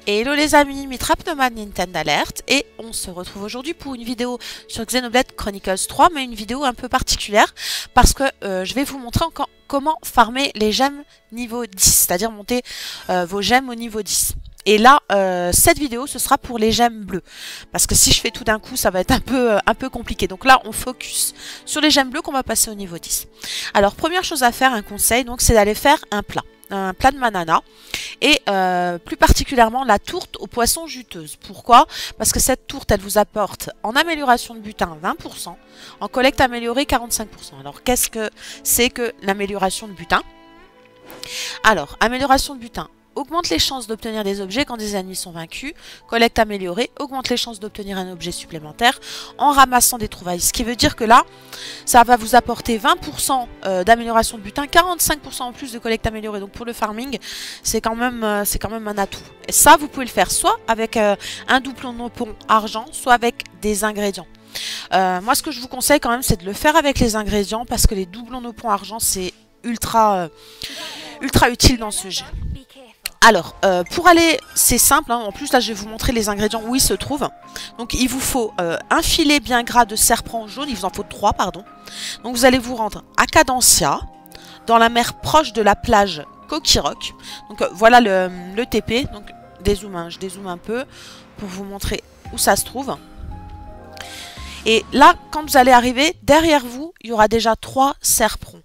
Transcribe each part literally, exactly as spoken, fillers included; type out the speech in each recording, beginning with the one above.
Hello les amis, Mitrapnoman Nintendo Alert et on se retrouve aujourd'hui pour une vidéo sur Xenoblade Chronicles trois, mais une vidéo un peu particulière parce que euh, je vais vous montrer encore comment farmer les gemmes niveau dix, c'est-à-dire monter euh, vos gemmes au niveau dix. Et là, euh, cette vidéo, ce sera pour les gemmes bleues. Parce que si je fais tout d'un coup, ça va être un peu, euh, un peu compliqué. Donc là, on focus sur les gemmes bleues qu'on va passer au niveau dix. Alors, première chose à faire, un conseil, donc c'est d'aller faire un plat. Un plat de manana. Et euh, plus particulièrement, la tourte aux poissons juteuses. Pourquoi? Parce que cette tourte, elle vous apporte en amélioration de butin vingt pour cent, en collecte améliorée quarante-cinq pour cent. Alors, qu'est-ce que c'est que l'amélioration de butin? Alors, amélioration de butin. Augmente les chances d'obtenir des objets quand des ennemis sont vaincus. Collecte améliorée, augmente les chances d'obtenir un objet supplémentaire en ramassant des trouvailles. Ce qui veut dire que là, ça va vous apporter vingt pour cent d'amélioration de butin, quarante-cinq pour cent en plus de collecte améliorée. Donc pour le farming, c'est quand même, euh, c'est quand même un atout. Et ça, vous pouvez le faire soit avec euh, un doublon nopon argent, soit avec des ingrédients. Euh, moi, ce que je vous conseille quand même, c'est de le faire avec les ingrédients parce que les doublons nopon argent, c'est ultra, euh, ultra utile dans ce jeu. Alors, euh, pour aller, c'est simple, hein, en plus là je vais vous montrer les ingrédients où ils se trouvent. Donc il vous faut euh, un filet bien gras de serpent jaune, il vous en faut trois, pardon. Donc vous allez vous rendre à Cadencia, dans la mer proche de la plage Coquiroc. Donc euh, voilà le, le T P, donc dézoome, hein, je dézoome un peu pour vous montrer où ça se trouve. Et là, quand vous allez arriver, derrière vous, il y aura déjà trois serperons.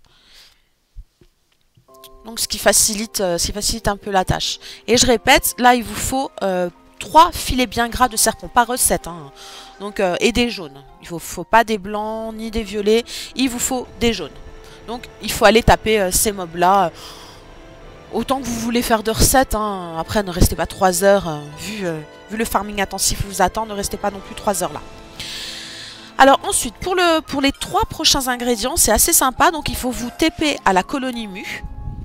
Donc ce qui facilite, euh, ce qui facilite un peu la tâche. Et je répète, là il vous faut euh, trois filets bien gras de serpent, pas recette. Hein. Donc, euh, et des jaunes. Il ne faut, faut pas des blancs ni des violets, il vous faut des jaunes. Donc il faut aller taper euh, ces mobs là. Autant que vous voulez faire de recettes. Hein. Après ne restez pas trois heures. Euh, vu, euh, vu le farming intensif vous attend, ne restez pas non plus trois heures là. Alors ensuite, pour, le, pour les trois prochains ingrédients, c'est assez sympa. Donc il faut vous T P à la colonie Mu.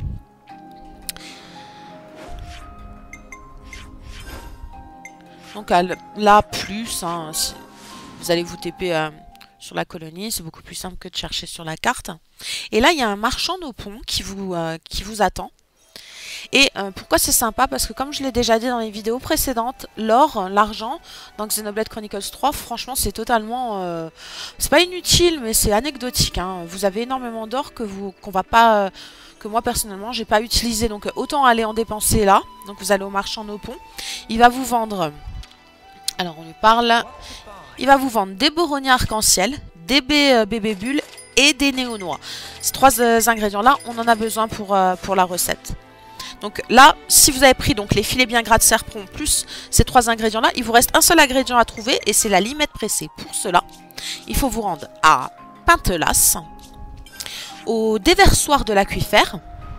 Donc là, plus, hein, si vous allez vous T P euh, sur la colonie, c'est beaucoup plus simple que de chercher sur la carte. Et là, il y a un marchand nopon qui vous, euh, qui vous attend. Et euh, pourquoi c'est sympa? Parce que comme je l'ai déjà dit dans les vidéos précédentes, l'or, l'argent, dans Xenoblade Chronicles trois, franchement, c'est totalement... Euh, c'est pas inutile, mais c'est anecdotique. Hein. Vous avez énormément d'or que vous qu'on va pas... Euh, que moi, personnellement, j'ai pas utilisé. Donc, autant aller en dépenser là. Donc, vous allez au marchand nopon. Il va vous vendre... Alors, on lui parle. Il va vous vendre des borognies arc-en-ciel, des euh, bébés bulles et des néo-noix. Ces trois euh, ingrédients-là, on en a besoin pour, euh, pour la recette. Donc là, si vous avez pris donc, les filets bien gras de serpent plus ces trois ingrédients-là, il vous reste un seul ingrédient à trouver et c'est la limette pressée. Pour cela, il faut vous rendre à Pintelas, au déversoir de l'aquifère.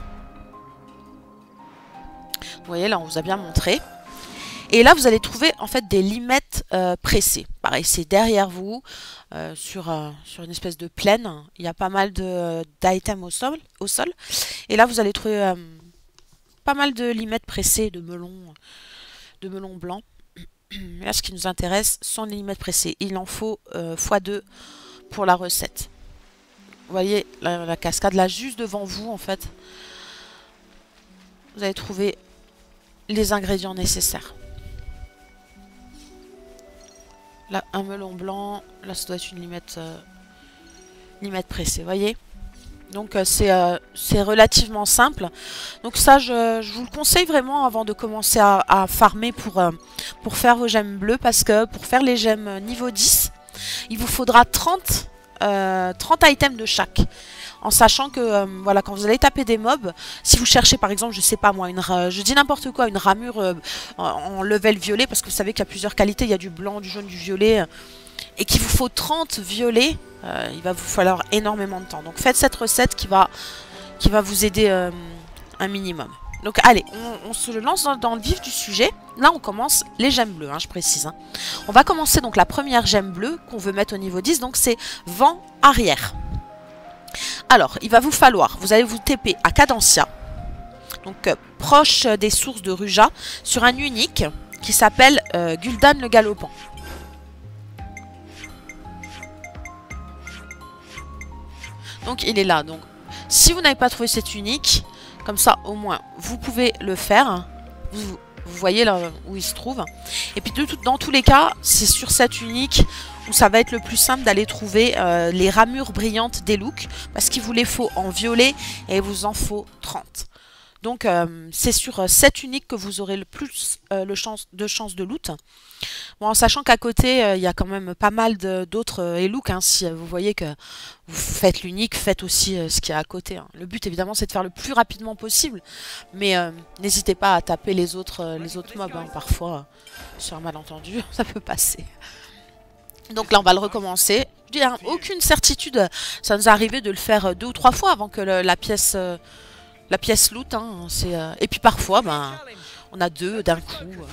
Vous voyez, là, on vous a bien montré. Et là, vous allez trouver en fait des limettes euh, pressées. Pareil, c'est derrière vous, euh, sur, euh, sur une espèce de plaine. Il y a pas mal d'items au sol, au sol. Et là, vous allez trouver euh, pas mal de limettes pressées, de melons, de melons blancs. Mais là, ce qui nous intéresse sont les limettes pressées. Il en faut euh, fois deux pour la recette. Vous voyez la, la cascade là, juste devant vous, en fait. Vous allez trouver les ingrédients nécessaires. Là, un melon blanc. Là, ça doit être une limette, euh, limette pressée, vous voyez. Donc, euh, c'est euh, relativement simple. Donc, ça, je, je vous le conseille vraiment avant de commencer à, à farmer pour, euh, pour faire vos gemmes bleues. Parce que pour faire les gemmes niveau dix, il vous faudra trente, euh, trente items de chaque. En sachant que, euh, voilà, quand vous allez taper des mobs, si vous cherchez par exemple, je sais pas moi, une, je dis n'importe quoi, une ramure euh, en, en level violet, parce que vous savez qu'il y a plusieurs qualités, il y a du blanc, du jaune, du violet, euh, et qu'il vous faut trente violets, euh, il va vous falloir énormément de temps. Donc faites cette recette qui va, qui va vous aider euh, un minimum. Donc allez, on, on se lance dans, dans le vif du sujet. Là, on commence les gemmes bleues, hein, je précise. Hein. On va commencer donc la première gemme bleue qu'on veut mettre au niveau dix, donc c'est vent arrière. Alors, il va vous falloir, vous allez vous T P à Cadencia, donc euh, proche des sources de Ruja, sur un unique qui s'appelle euh, Gul'dan le Galopant. Donc, il est là. Donc, si vous n'avez pas trouvé cet unique, comme ça, au moins, vous pouvez le faire. Vous, vous voyez là où il se trouve. Et puis de tout, dans tous les cas, c'est sur cette unique où ça va être le plus simple d'aller trouver euh, les ramures brillantes des looks. Parce qu'il vous les faut en violet et il vous en faut trente. Donc euh, c'est sur euh, cette unique que vous aurez le plus euh, le chance, de chances de loot. Bon, en sachant qu'à côté, il euh, y a quand même pas mal d'autres euh, e-looks. Hein, si euh, vous voyez que vous faites l'unique, faites aussi euh, ce qu'il y a à côté. Hein. Le but évidemment c'est de faire le plus rapidement possible. Mais euh, n'hésitez pas à taper les autres, euh, les autres mobs. Hein. Parfois, euh, sur un malentendu, ça peut passer. Donc là on va le recommencer. Je dis, hein, aucune certitude. Ça nous est arrivé de le faire deux ou trois fois avant que le, la pièce... Euh, La pièce loot, hein, c'est euh... et puis parfois, ben, on a deux d'un coup. Euh.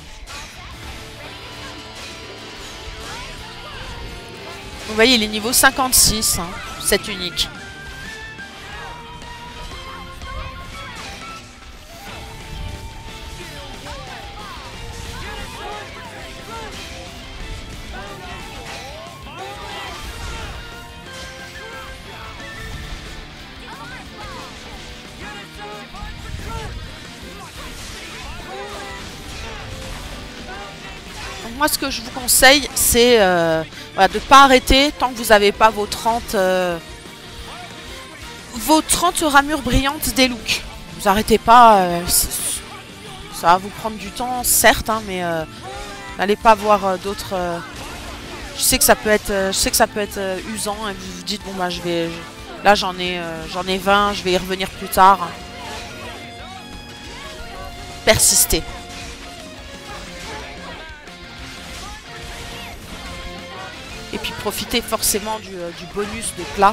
Vous voyez, il est niveau cinquante-six, hein, cette unique. Moi, ce que je vous conseille, c'est euh, voilà, de ne pas arrêter tant que vous n'avez pas vos trente, euh, vos trente ramures brillantes des looks. Vous arrêtez pas, euh, ça va vous prendre du temps, certes, hein, mais euh, n'allez pas voir euh, d'autres. Euh, je sais que ça peut être, euh, je sais que ça peut être euh, usant et vous vous dites bon bah je vais, je, là j'en ai, euh, j'en ai vingt, je vais y revenir plus tard. Persistez. Et puis profitez forcément du, euh, du bonus de plat.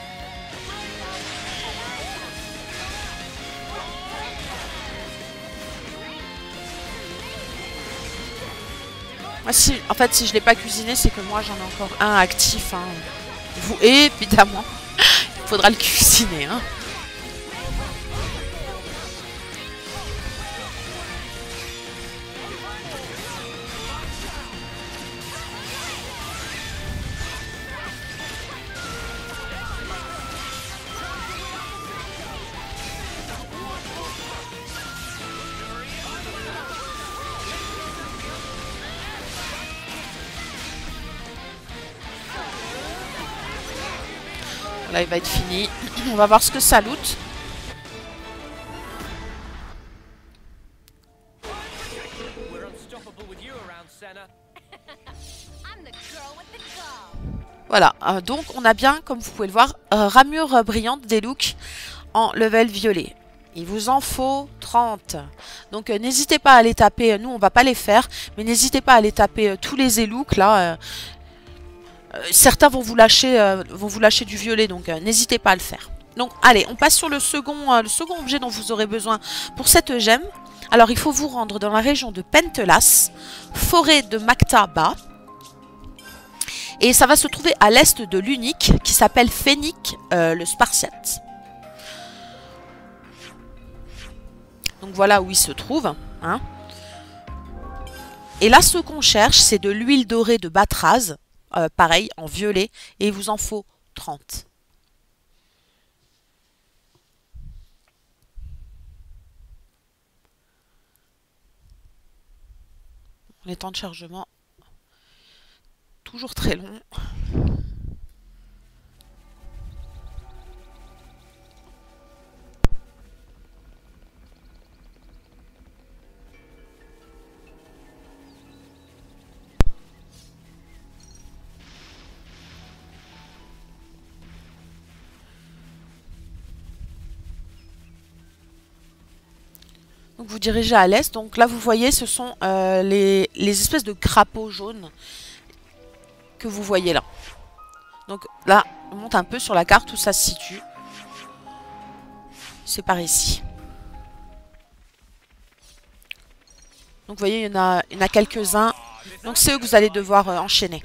Moi, si, en fait, si je ne l'ai pas cuisiné, c'est que moi j'en ai encore un actif. Hein. Vous, et évidemment, il faudra le cuisiner. Hein. Là, il va être fini. On va voir ce que ça loot. Voilà, euh, donc on a bien, comme vous pouvez le voir, euh, ramure brillante des looks en level violet. Il vous en faut trente. Donc euh, n'hésitez pas à les taper, nous on va pas les faire, mais n'hésitez pas à les taper euh, tous les e-looks là. Euh, euh, certains vont vous lâcher, euh, vont vous lâcher du violet, donc euh, n'hésitez pas à le faire. Donc allez, on passe sur le second, euh, le second objet dont vous aurez besoin pour cette gemme. Alors il faut vous rendre dans la région de Pentelas, forêt de Maktaba. Et ça va se trouver à l'est de l'unique qui s'appelle Phénic euh, le Spartiate. Donc voilà où il se trouve. Hein. Et là, ce qu'on cherche, c'est de l'huile dorée de Batraz. Euh, pareil, en violet. Et il vous en faut trente. Les temps de chargement, toujours très longs. Donc vous dirigez à l'est. Donc là, vous voyez, ce sont euh, les, les espèces de crapauds jaunes que vous voyez là. Donc là, on monte un peu sur la carte où ça se situe. C'est par ici. Donc vous voyez, il y en a, il y en a quelques-uns. Donc c'est eux que vous allez devoir euh, enchaîner.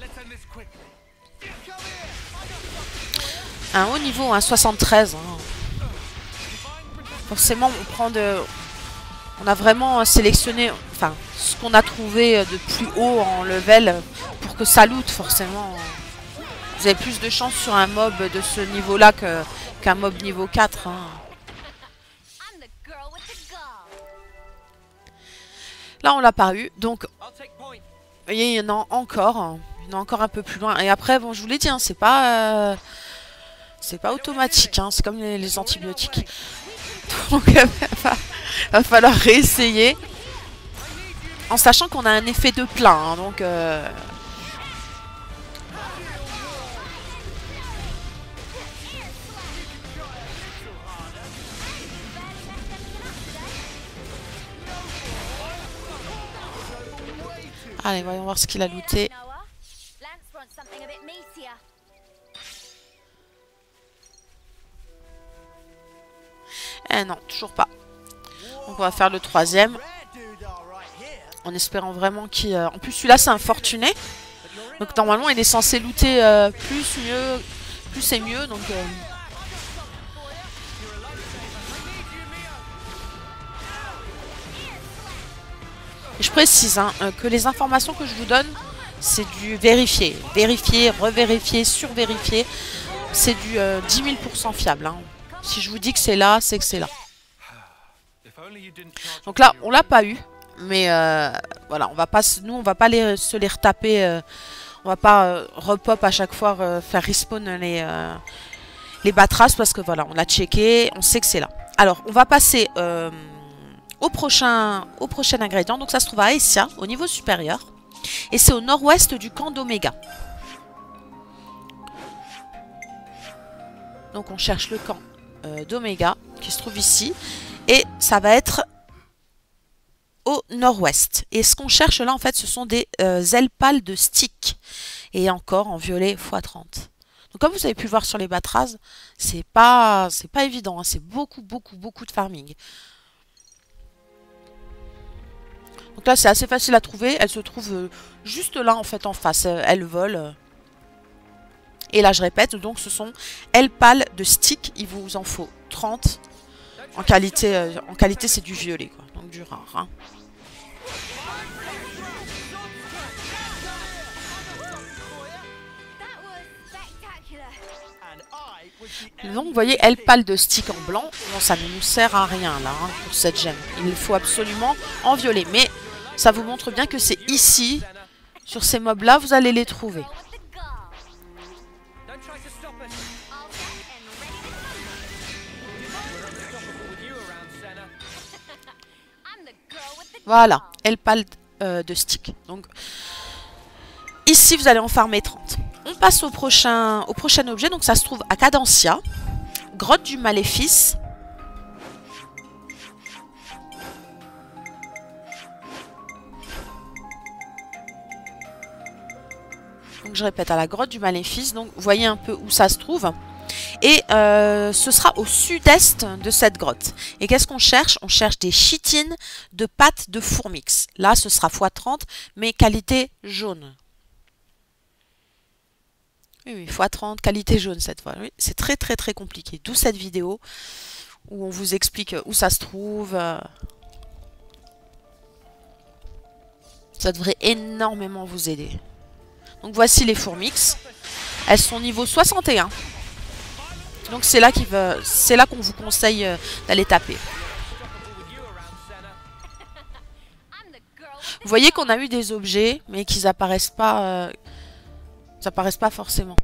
Un haut niveau, un soixante-treize. Hein. Forcément, on prend de... On a vraiment sélectionné enfin, ce qu'on a trouvé de plus haut en level pour que ça loot forcément. Vous avez plus de chance sur un mob de ce niveau-là que, qu'un mob niveau quatre. Hein. Là, on l'a pas eu. Donc, vous voyez, il y en a encore. Il y en a encore un peu plus loin. Et après, bon, je vous l'ai dit, hein, c'est pas... Euh, c'est pas automatique. Hein, c'est comme les, les antibiotiques. Donc, il va, va falloir réessayer. En sachant qu'on a un effet de plein. Hein, donc... Euh, Allez, voyons voir ce qu'il a looté. Eh non, toujours pas. Donc on va faire le troisième. En espérant vraiment qu'il... Euh... En plus celui-là c'est un fortuné. Donc normalement il est censé looter euh, plus, mieux, plus c'est mieux. Donc... Euh... Je précise hein, euh, que les informations que je vous donne, c'est du vérifié. Vérifier, revérifier, survérifier. C'est du euh, dix mille pour cent fiable. Hein. Si je vous dis que c'est là, c'est que c'est là. Donc là, on l'a pas eu. Mais euh, voilà, on va pas, nous, on va pas les, se les retaper. Euh, on va pas euh, repop à chaque fois, euh, faire respawn les, euh, les batras. Parce que voilà, on l'a checké, on sait que c'est là. Alors, on va passer... Euh, Au prochain, au prochain ingrédient. Donc ça se trouve à Aessia, au niveau supérieur. Et c'est au nord-ouest du camp d'Oméga. Donc on cherche le camp euh, d'Oméga, qui se trouve ici. Et ça va être au nord-ouest. Et ce qu'on cherche là, en fait, ce sont des euh, ailes pâles de stick. Et encore en violet fois trente. Donc comme vous avez pu le voir sur les batras, c'est pas, c'est pas évident. Hein, c'est beaucoup, beaucoup, beaucoup de farming. Donc là, c'est assez facile à trouver. Elle se trouve euh, juste là, en fait, en face. Euh, elle vole. Et là, je répète, donc ce sont ailes pâles de stick. Il vous en faut trente. En qualité, euh, en qualité c'est du violet, quoi. Donc du rare. Hein. Donc, vous voyez, ailes pâles de stick en blanc. Bon, ça ne nous sert à rien, là, hein, pour cette gemme. Il faut absolument en violet. Mais... ça vous montre bien que c'est ici, sur ces mobs-là, vous allez les trouver. Voilà, elle pâle euh, de stick. Donc, ici, vous allez en farmer trente. On passe au prochain, au prochain objet. Donc, ça se trouve à Cadencia, grotte du maléfice. Donc je répète, à la grotte du maléfice. Donc vous voyez un peu où ça se trouve. Et euh, ce sera au sud-est de cette grotte. Et qu'est-ce qu'on cherche? On cherche des chitines de pattes de fourmix. Là, ce sera fois trente, mais qualité jaune. Oui, oui, fois trente, qualité jaune cette fois. Oui, c'est très très très compliqué. D'où cette vidéo où on vous explique où ça se trouve. Ça devrait énormément vous aider. Donc voici les fourmix. Elles sont niveau soixante et un. Donc c'est là qu'il va, c'est là qu'on vous conseille d'aller taper. Vous voyez qu'on a eu des objets, mais qu'ils apparaissent pas, euh, ils apparaissent pas forcément.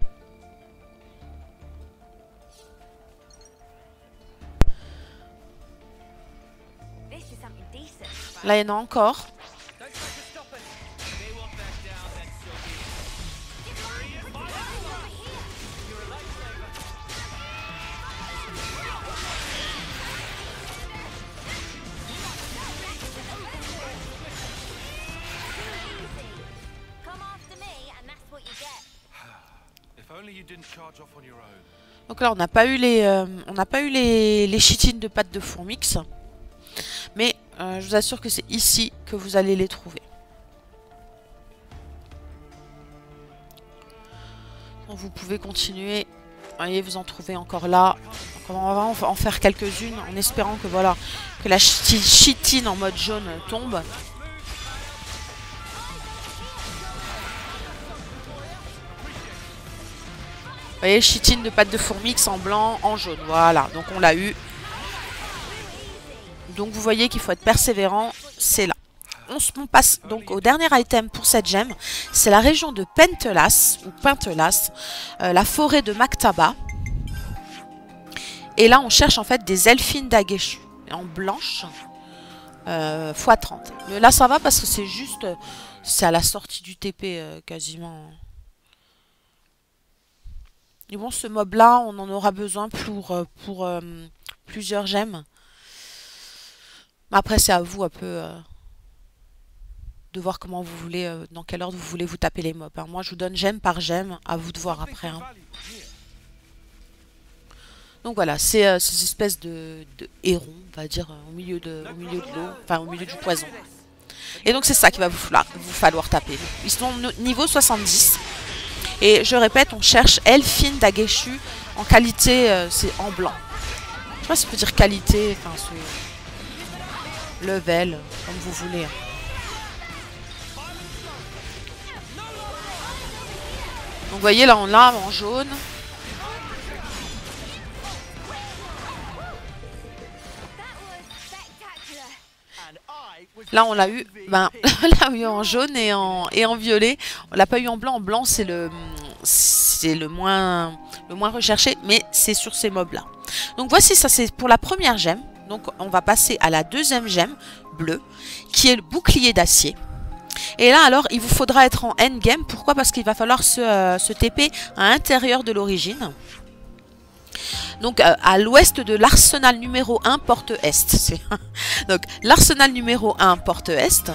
Là, il y en a encore. Donc là, on n'a pas eu les, euh, on n'a pas eu les, les chitines de pattes de fourmix, mais euh, je vous assure que c'est ici que vous allez les trouver. Donc vous pouvez continuer. Vous voyez, vous en trouvez encore là. Donc on va en faire quelques-unes en espérant que voilà, que la chitine en mode jaune tombe. Vous voyez, chitine de pattes de fourmix en blanc, en jaune. Voilà, donc on l'a eu. Donc vous voyez qu'il faut être persévérant, c'est là. on, se, on passe donc au dernier item pour cette gemme. C'est la région de Pentelas, ou Pentelas, euh, la forêt de Maktaba. Et là, on cherche en fait des Elfines d'Ageshu en blanche, euh, fois trente. Mais là, ça va parce que c'est juste, c'est à la sortie du T P euh, quasiment. Et bon, ce mob-là, on en aura besoin pour, pour euh, plusieurs gemmes. Après, c'est à vous un peu euh, de voir comment vous voulez, euh, dans quel ordre vous voulez vous taper les mobs. Hein. Moi, je vous donne gemme par gemme, à vous de voir après. Hein. Donc voilà, c'est euh, ces espèces de, de hérons, on va dire, euh, au milieu de, au milieu de l'eau, enfin au milieu du poison. Et donc c'est ça qu'il va vous falloir, vous falloir taper. Ils sont niveau soixante-dix. Et je répète, on cherche Elfine d'Ageshu en qualité, euh, c'est en blanc. Je sais pas si on peut dire qualité, enfin ce level, comme vous voulez. Donc vous voyez là on l'a en jaune. Là, on l'a eu, ben, on l'a eu en jaune et en, et en violet. On l'a pas eu en blanc. En blanc, c'est le, c'est le moins, le moins recherché, mais c'est sur ces mobs-là. Donc voici, ça c'est pour la première gemme. Donc on va passer à la deuxième gemme bleue, qui est le bouclier d'acier. Et là, alors, il vous faudra être en endgame. Pourquoi? Parce qu'il va falloir se, euh, se T P à l'intérieur de l'origine. Donc euh, à l'ouest de l'arsenal numéro un porte est. Donc l'arsenal numéro un porte est.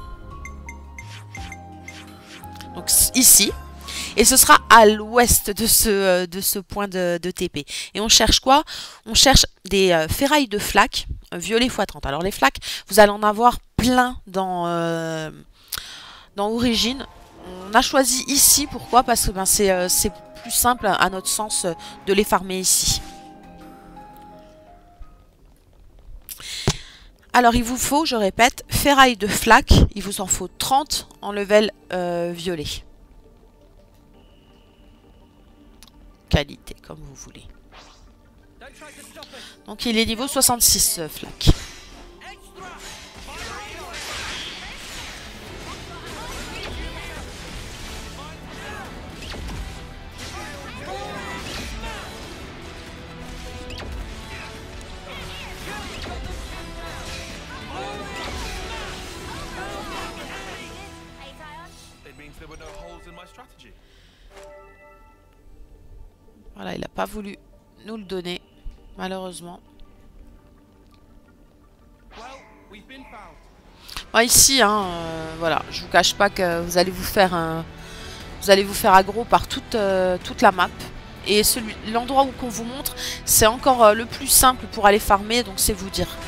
Donc ici. Et ce sera à l'ouest de ce, euh, de ce point de, de T P. Et on cherche quoi? On cherche des euh, ferrailles de flaques euh, violet fois trente. Alors les flaques, vous allez en avoir plein dans, euh, dans Origine. On a choisi ici. Pourquoi? Parce que ben, c'est euh, plus simple à notre sens de les farmer ici. Alors il vous faut, je répète, ferraille de flaque, il vous en faut trente en level euh, violet. Qualité, comme vous voulez. Donc il est niveau soixante-six, euh, flaque. Voilà, il n'a pas voulu nous le donner, malheureusement. Bon, ici, hein, euh, voilà, je vous cache pas que vous allez vous faire un, vous allez vous faire aggro par toute, euh, toute la map. Et celui, l'endroit où qu'on vous montre, c'est encore euh, le plus simple pour aller farmer, donc c'est vous dire.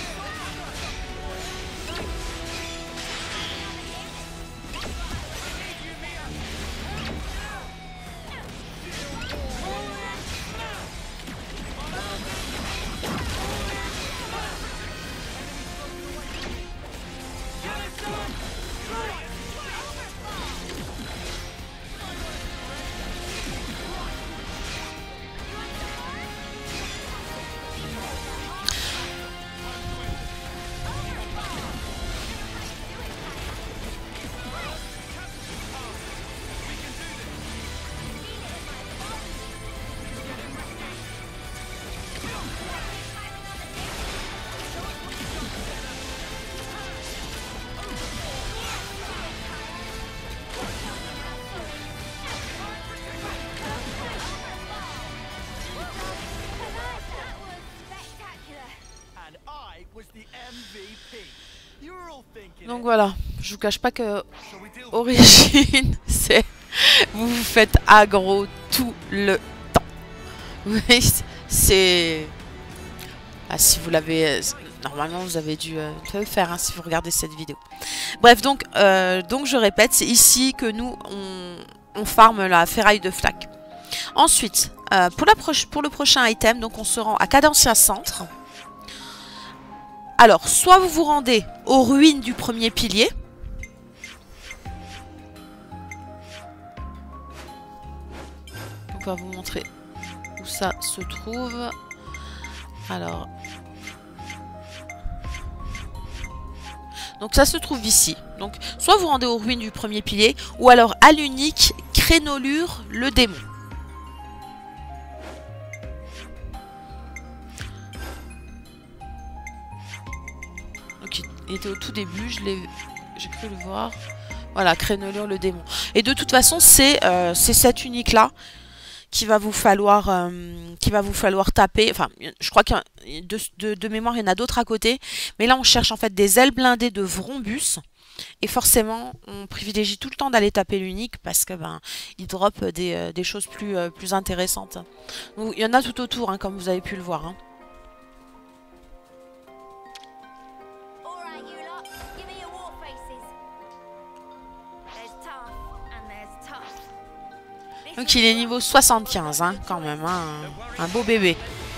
Donc voilà, je vous cache pas que Origine, c'est vous vous faites aggro tout le temps. Oui, c'est ah, si vous l'avez normalement vous avez dû euh, le faire hein, si vous regardez cette vidéo. Bref, donc euh, donc je répète, c'est ici que nous on, on farme la ferraille de flaque. Ensuite, euh, pour, la pour le prochain item, donc on se rend à Cadencia Centre. Alors, soit vous vous rendez aux ruines du premier pilier. On va vous montrer où ça se trouve. Alors. Donc ça se trouve ici. Donc soit vous rendez aux ruines du premier pilier, ou alors à l'unique Crénolure le démon. Donc il était au tout début, je l'ai, j'ai cru le voir. Voilà, Crénolure le démon. Et de toute façon, c'est euh, cette unique là qui va vous falloir euh, qui va vous falloir taper. Enfin, je crois qu'il y a de, de, de mémoire, il y en a d'autres à côté. Mais là, on cherche en fait des ailes blindées de Vrombus. Et forcément, on privilégie tout le temps d'aller taper l'unique parce que ben il drop des, euh, des choses plus, euh, plus intéressantes. Donc, il y en a tout autour, hein, comme vous avez pu le voir. Hein. Donc il est niveau soixante-quinze, hein, quand même, hein, un, un beau bébé.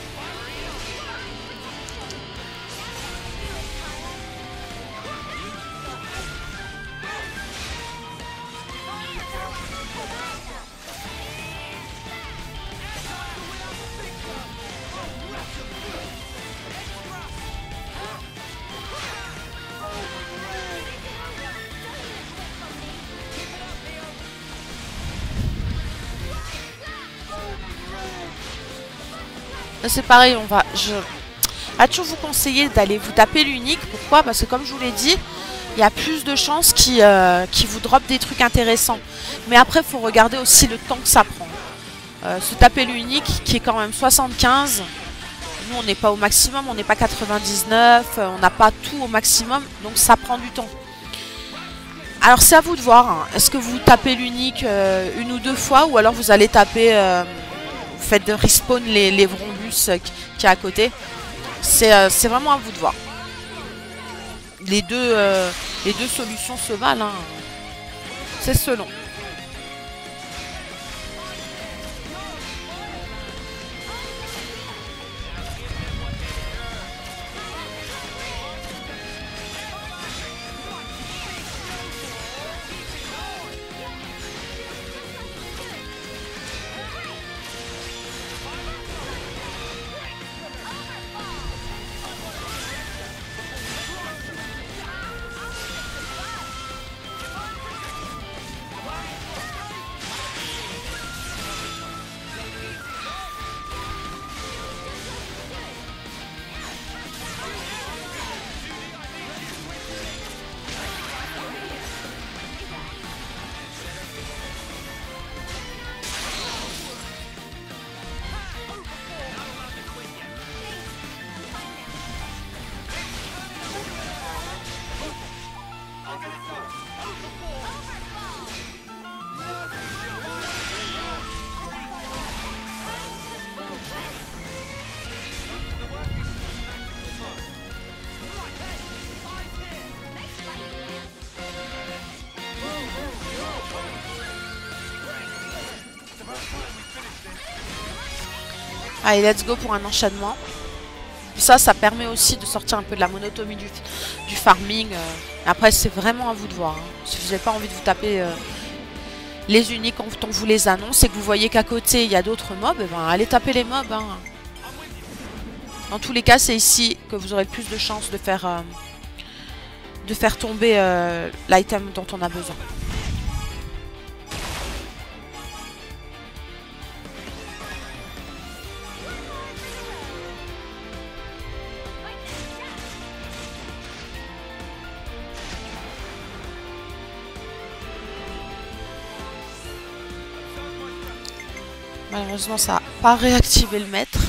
C'est pareil, on va... Je vais toujours vous conseiller d'aller vous taper l'unique. Pourquoi? Parce que comme je vous l'ai dit, il y a plus de chances qu'il euh, qu'il vous drop des trucs intéressants. Mais après, il faut regarder aussi le temps que ça prend. Euh, se taper l'unique, qui est quand même soixante-quinze. Nous, on n'est pas au maximum, on n'est pas quatre-vingt-dix-neuf. On n'a pas tout au maximum, donc ça prend du temps. Alors, c'est à vous de voir. Hein. Est-ce que vous tapez l'unique euh, une ou deux fois, ou alors vous allez taper... Euh, vous faites de respawn les, les Vrombus euh, qui est à côté. C'est euh, vraiment à vous de voir. Les deux, euh, les deux solutions se valent. Hein. C'est selon. Allez, let's go pour un enchaînement. Ça, ça permet aussi de sortir un peu de la monotonie du, du farming. Euh. Après, c'est vraiment à vous de voir. Hein. Si vous n'avez pas envie de vous taper euh, les uniques quand on vous les annonce et que vous voyez qu'à côté, il y a d'autres mobs, eh ben, allez taper les mobs. Hein. Dans tous les cas, c'est ici que vous aurez le plus de chances de faire, euh, de faire tomber euh, l'item dont on a besoin. Malheureusement, ça n'a pas réactivé le maître.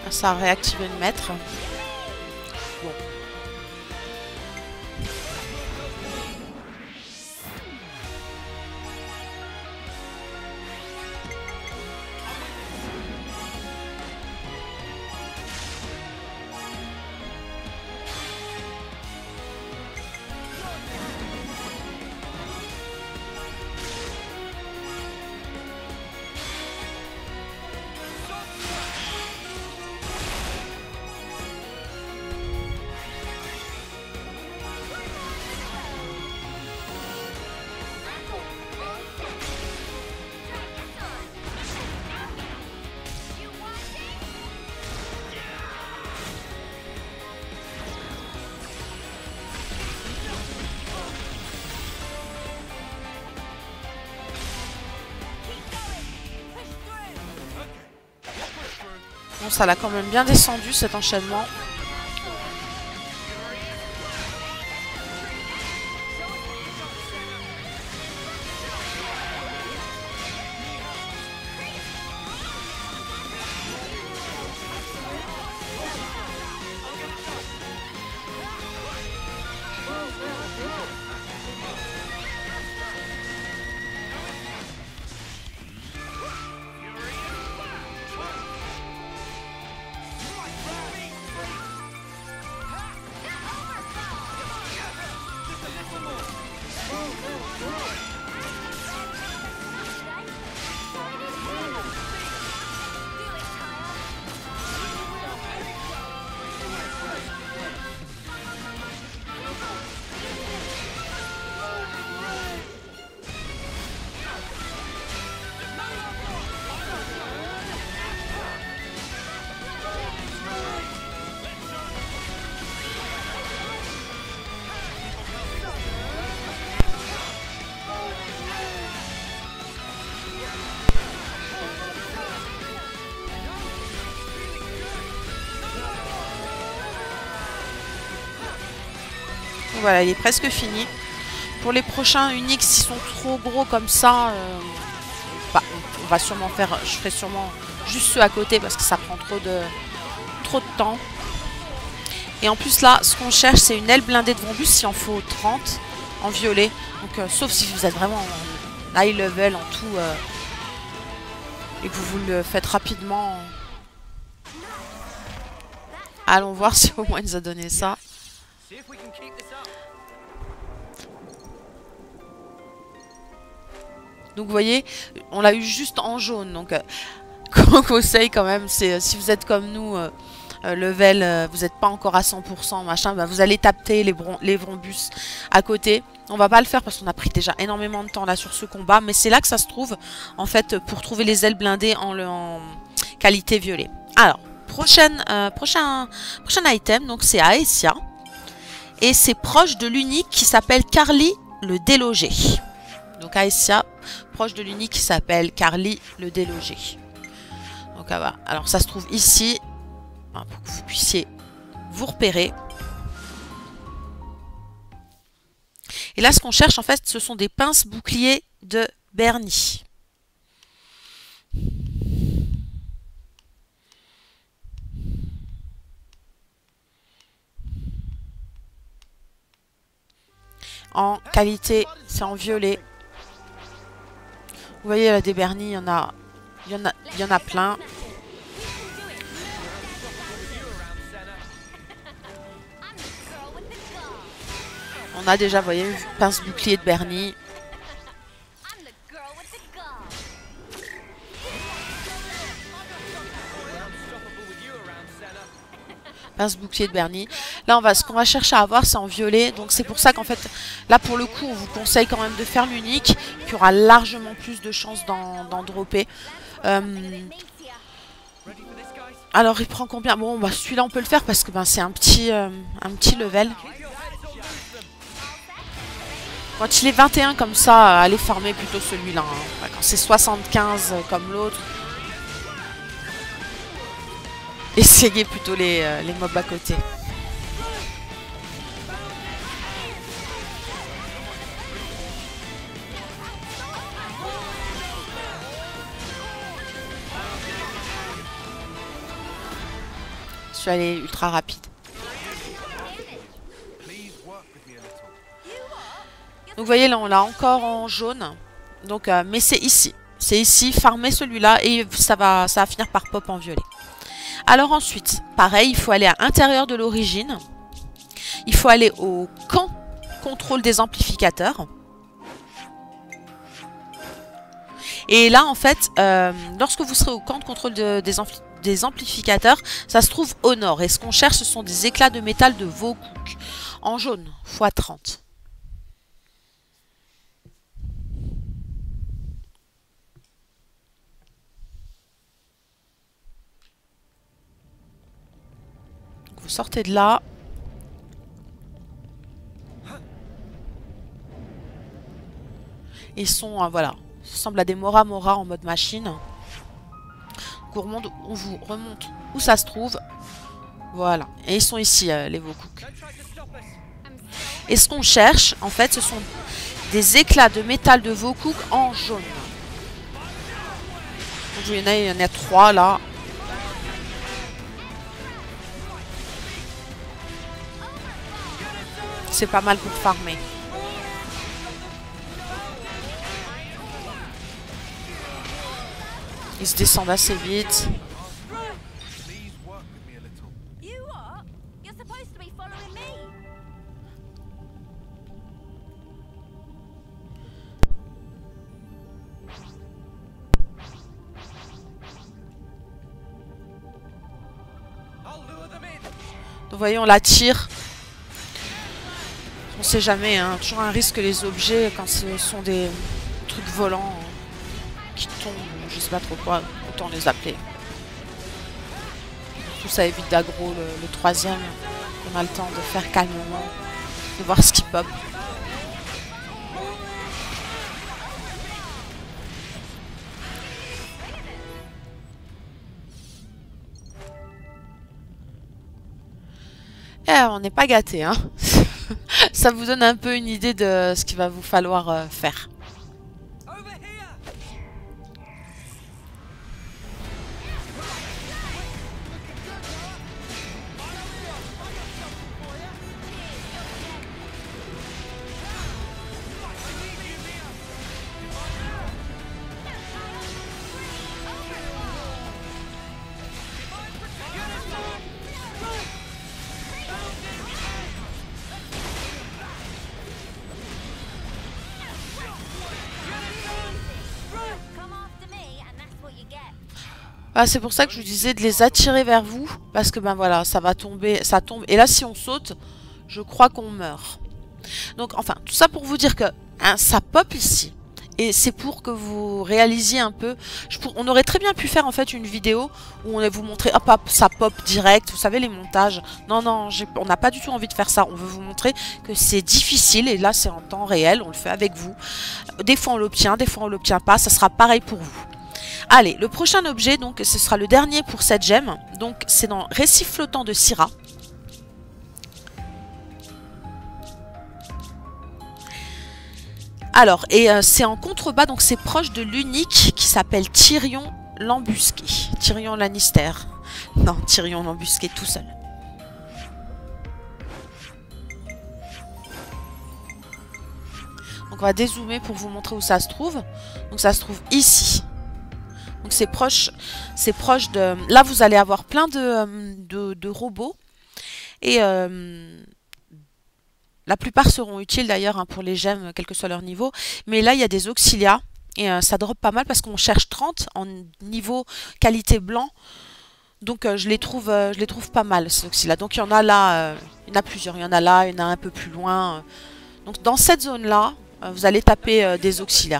Ça a réactivé le maître. Bon. Bon, ça l'a quand même bien descendu cet enchaînement. Voilà, il est presque fini. Pour les prochains Unix, s'ils sont trop gros comme ça, euh, bah, on va sûrement faire, je ferai sûrement juste ceux à côté parce que ça prend trop de, trop de temps. Et en plus là, ce qu'on cherche, c'est une aile blindée de Vombus, il en faut trente en violet. Donc, euh, sauf si vous êtes vraiment en high level en tout euh, et que vous le faites rapidement. Allons voir si au moins il nous a donné ça. Donc vous voyez, on l'a eu juste en jaune. Donc euh, qu'on conseille quand même, c'est euh, si vous êtes comme nous, euh, euh, level, euh, vous n'êtes pas encore à cent pour cent, machin, bah, vous allez taper les, les Vombus à côté. On va pas le faire parce qu'on a pris déjà énormément de temps là sur ce combat. Mais c'est là que ça se trouve, en fait, pour trouver les ailes blindées en, le, en qualité violet. Alors, prochaine, euh, prochain, prochain item, donc c'est Aesia. Et c'est proche de l'unique qui s'appelle Carly le Délogé. Donc Aesia, proche de l'unique qui s'appelle Carly le Délogé. Donc ah bah, alors ça se trouve ici, pour que vous puissiez vous repérer. Et là ce qu'on cherche en fait, ce sont des pinces boucliers de Bernie. En qualité, c'est en violet. Vous voyez là des Bernie, il y en a, il y en a, il y en a plein. On a déjà, vous voyez, une pince bouclier de Bernie. Pince bouclier de Bernie. Là, on va, ce qu'on va chercher à avoir, c'est en violet. Donc, c'est pour ça qu'en fait, là, pour le coup, on vous conseille quand même de faire l'unique, qui aura largement plus de chances d'en dropper. Euh, alors, il prend combien? Bon, bah, celui-là, on peut le faire parce que ben, c'est un petit, euh, un petit level. Quand il est vingt et un comme ça, allez farmer plutôt celui-là. Hein. Quand c'est soixante-quinze comme l'autre, essayez plutôt les, euh, les mobs à côté. celui-là est ultra rapide. Donc vous voyez là on l'a encore en jaune. Donc euh, mais c'est ici. C'est ici, farmer celui-là et ça va, ça va finir par pop en violet. Alors ensuite, pareil, il faut aller à l'intérieur de l'origine. Il faut aller au camp contrôle des amplificateurs. Et là en fait, euh, lorsque vous serez au camp de contrôle de, des, ampli des amplificateurs, ça se trouve au nord. Et ce qu'on cherche, ce sont des éclats de métal de Vaucook en jaune, fois trente. Vous sortez de là. Ils sont, euh, voilà, ça ressemble à des Mora Mora en mode machine. Donc on, remonte, on vous remonte où ça se trouve. Voilà. Et ils sont ici, euh, les Vaucook. Et ce qu'on cherche, en fait, ce sont des éclats de métal de Vaucook en jaune. Donc, il y en a, il y en a trois là. C'est pas mal pour farmer. Ils se descendent assez vite. Donc, vous voyez, on la tire. On sait jamais, hein. Toujours un risque les objets quand ce sont des trucs volants qui tombent, je sais pas trop quoi, autant les appeler. Tout ça évite d'aggro le, le troisième, qu'on a le temps de faire calmement, de voir ce qui pop. Eh, on n'est pas gâté, hein. Ça vous donne un peu une idée de ce qu'il va vous falloir euh, faire. Ah, c'est pour ça que je vous disais de les attirer vers vous. Parce que ben voilà, ça va tomber, ça tombe. Et là, si on saute, je crois qu'on meurt. Donc, enfin, tout ça pour vous dire que hein, ça pop ici. Et c'est pour que vous réalisiez un peu. Je pour, on aurait très bien pu faire en fait une vidéo où on va vous montrer, hop hop, ça pop direct. Vous savez, les montages. Non, non, on n'a pas du tout envie de faire ça. On veut vous montrer que c'est difficile. Et là, c'est en temps réel. On le fait avec vous. Des fois, on l'obtient. Des fois, on l'obtient pas. Ça sera pareil pour vous. Allez, le prochain objet, donc, ce sera le dernier pour cette gemme. Donc, c'est dans Récif flottant de Syrah. Alors, et euh, c'est en contrebas, donc c'est proche de l'unique qui s'appelle Tyrion l'embusqué. Tyrion Lannister. Non, Tyrion l'embusqué tout seul. Donc, on va dézoomer pour vous montrer où ça se trouve. Donc, ça se trouve ici. Donc c'est proche, c'est proche de... Là, vous allez avoir plein de, de, de robots. Et euh, la plupart seront utiles d'ailleurs hein, pour les gemmes, quel que soit leur niveau. Mais là, il y a des auxilias. Et euh, ça drop pas mal parce qu'on cherche trente en niveau qualité blanc. Donc euh, je les trouve euh, je les trouve pas mal, ces auxilias. Donc il y en a là, euh, il y en a plusieurs. Il y en a là, il y en a un peu plus loin. Donc dans cette zone-là, euh, vous allez taper euh, des auxilias.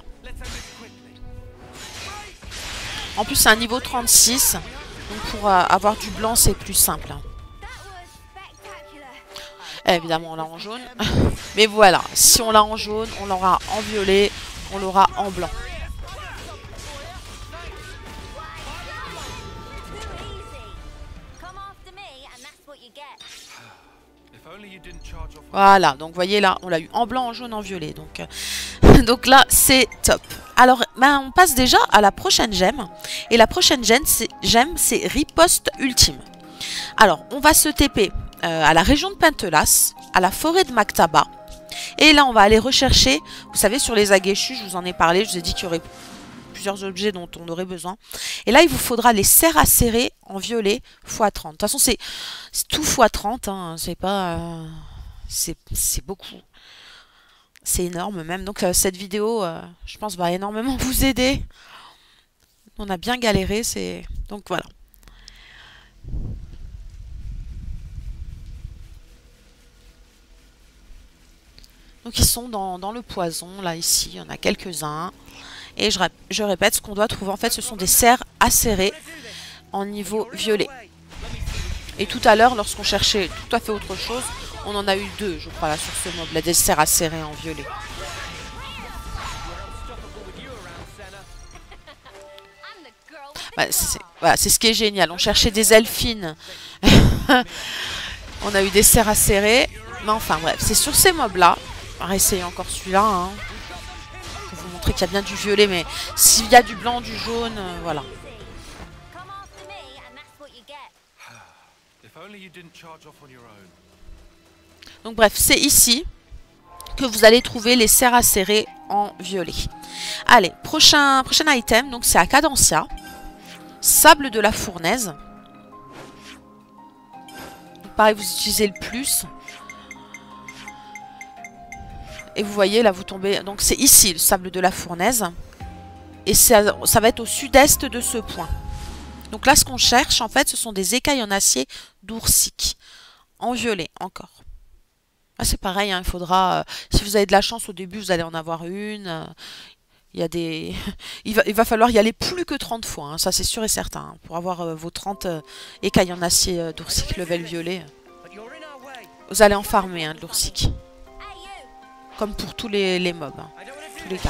En plus, c'est un niveau trente-six. Donc, pour euh, avoir du blanc, c'est plus simple. Et évidemment, on l'a en jaune. Mais voilà, si on l'a en jaune, on l'aura en violet, on l'aura en blanc. Voilà, donc vous voyez là, on l'a eu en blanc, en jaune, en violet. Donc, euh, donc là, c'est top. Alors, ben, on passe déjà à la prochaine gemme. Et la prochaine gemme, c'est Riposte Ultime. Alors, on va se T P euh, à la région de Pentelas, à la forêt de Maktaba. Et là, on va aller rechercher, vous savez, sur les Agueshus, je vous en ai parlé, je vous ai dit qu'il y aurait plusieurs objets dont on aurait besoin. Et là, il vous faudra les serres acérées en violet fois trente. De toute façon, c'est tout fois trente, hein, c'est pas... Euh, c'est beaucoup. C'est énorme même. Donc, euh, cette vidéo, euh, je pense, va énormément vous aider. On a bien galéré, c'est... Donc, voilà. Donc, ils sont dans, dans le poison, là, ici. Il y en a quelques-uns. Et je, je répète, ce qu'on doit trouver, en fait, ce sont des serres acérées en niveau violet. Et tout à l'heure, lorsqu'on cherchait tout à fait autre chose, on en a eu deux, je crois, là, sur ce mob, là, des serres acérées en violet. Bah, c'est voilà, ce qui est génial. On cherchait des elfines. On a eu des serres acérées. Mais enfin, bref, c'est sur ces mobs-là. On va essayer encore celui-là. Hein, pour vous montrer qu'il y a bien du violet, mais s'il y a du blanc, du jaune, euh, voilà. Donc bref, c'est ici que vous allez trouver les serres acérées en violet. Allez, prochain, prochain item, donc c'est à Cadencia. Sable de la fournaise. Donc pareil, vous utilisez le plus. Et vous voyez, là, vous tombez... Donc c'est ici, le sable de la fournaise. Et ça, ça va être au sud-est de ce point. Donc là, ce qu'on cherche, en fait, ce sont des écailles en acier d'oursic. En violet, encore. Ah, c'est pareil, hein, il faudra... Euh, si vous avez de la chance, au début, vous allez en avoir une. Euh, il y a des... il, va, il va falloir y aller plus que trente fois, hein, ça c'est sûr et certain. Hein, pour avoir euh, vos trente euh, écailles en acier euh, d'oursic level violet. Vous allez en farmer, hein, de l'oursic. Comme pour tous les, les mobs, hein, tous les cas.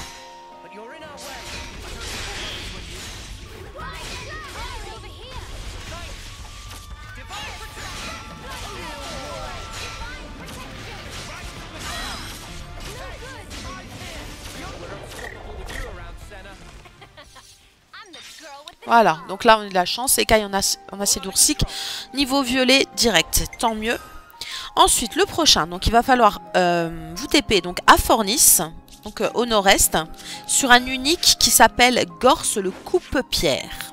Voilà, donc là on a de la chance, écaille en, ac en acier d'oursic, niveau violet direct, tant mieux. Ensuite, le prochain, donc il va falloir euh, vous T P donc à Fornis, donc euh, au nord-est, sur un unique qui s'appelle Gorse le coupe-pierre.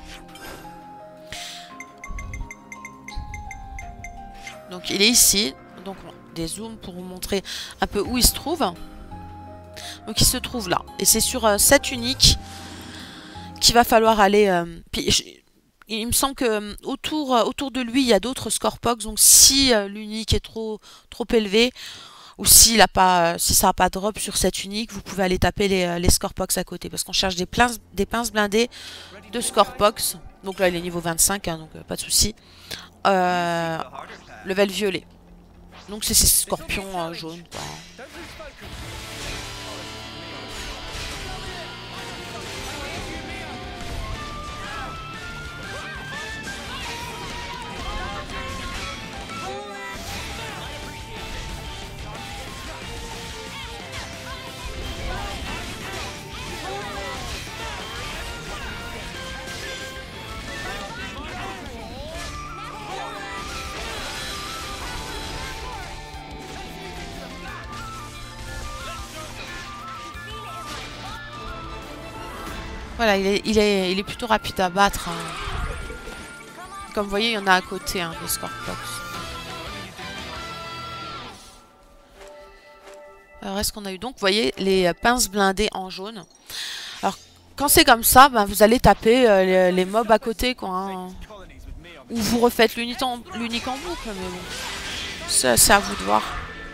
Donc il est ici, donc des zooms pour vous montrer un peu où il se trouve. Donc il se trouve là, et c'est sur euh, cet unique qu'il va falloir aller... Euh, puis, je, il me semble que euh, autour, euh, autour de lui, il y a d'autres Scorpox. Donc si euh, l'unique est trop, trop élevé, ou s'il a pas, si ça n'a pas drop sur cet unique, vous pouvez aller taper les, les Scorpox à côté. Parce qu'on cherche des, pinces, des pinces blindées de Scorpox. Donc là, il est niveau vingt-cinq, hein, donc euh, pas de souci. Euh, level violet. Donc c'est ces scorpions euh, jaunes, quoi. Voilà, il est, il, est, il est plutôt rapide à battre. Hein. Comme vous voyez, il y en a à côté, hein, des Scorpox. Alors, est-ce qu'on a eu donc, vous voyez, les pinces blindées en jaune. Alors, quand c'est comme ça, ben, vous allez taper euh, les, les mobs à côté, quoi. Hein. Ou vous refaites l'unique en, en boucle, mais bon. C'est à vous de voir.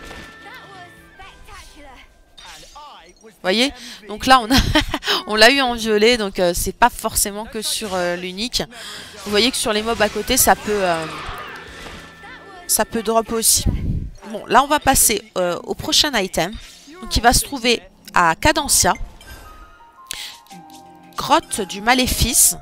Vous voyez, donc là on a on l'a eu en violet, donc euh, c'est pas forcément que sur euh, l'unique. Vous voyez que sur les mobs à côté, ça peut euh, ça peut drop aussi. Bon, là on va passer euh, au prochain item, donc qui va se trouver à Cadencia, grotte du maléfice.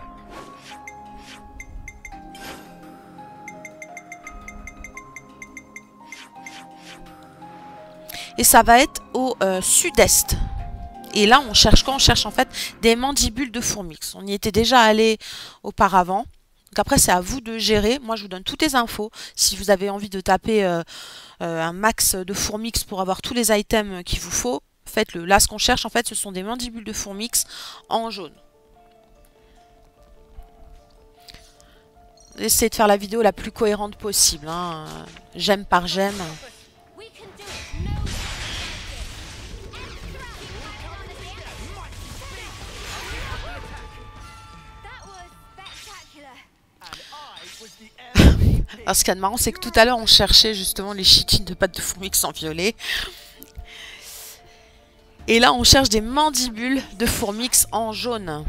Et ça va être au euh, sud-est. Et là, on cherche quoi? On cherche en fait des mandibules de fourmix. On y était déjà allé auparavant. Donc après, c'est à vous de gérer. Moi, je vous donne toutes les infos. Si vous avez envie de taper euh, euh, un max de fourmix pour avoir tous les items qu'il vous faut, faites-le. Là, ce qu'on cherche, en fait, ce sont des mandibules de fourmix en jaune. Essayez de faire la vidéo la plus cohérente possible. Hein. Gemme par gemme. Alors, ce qu'il y a de marrant, c'est que tout à l'heure, on cherchait justement les chitines de pâte de fourmix en violet. Et là, on cherche des mandibules de fourmix en jaune.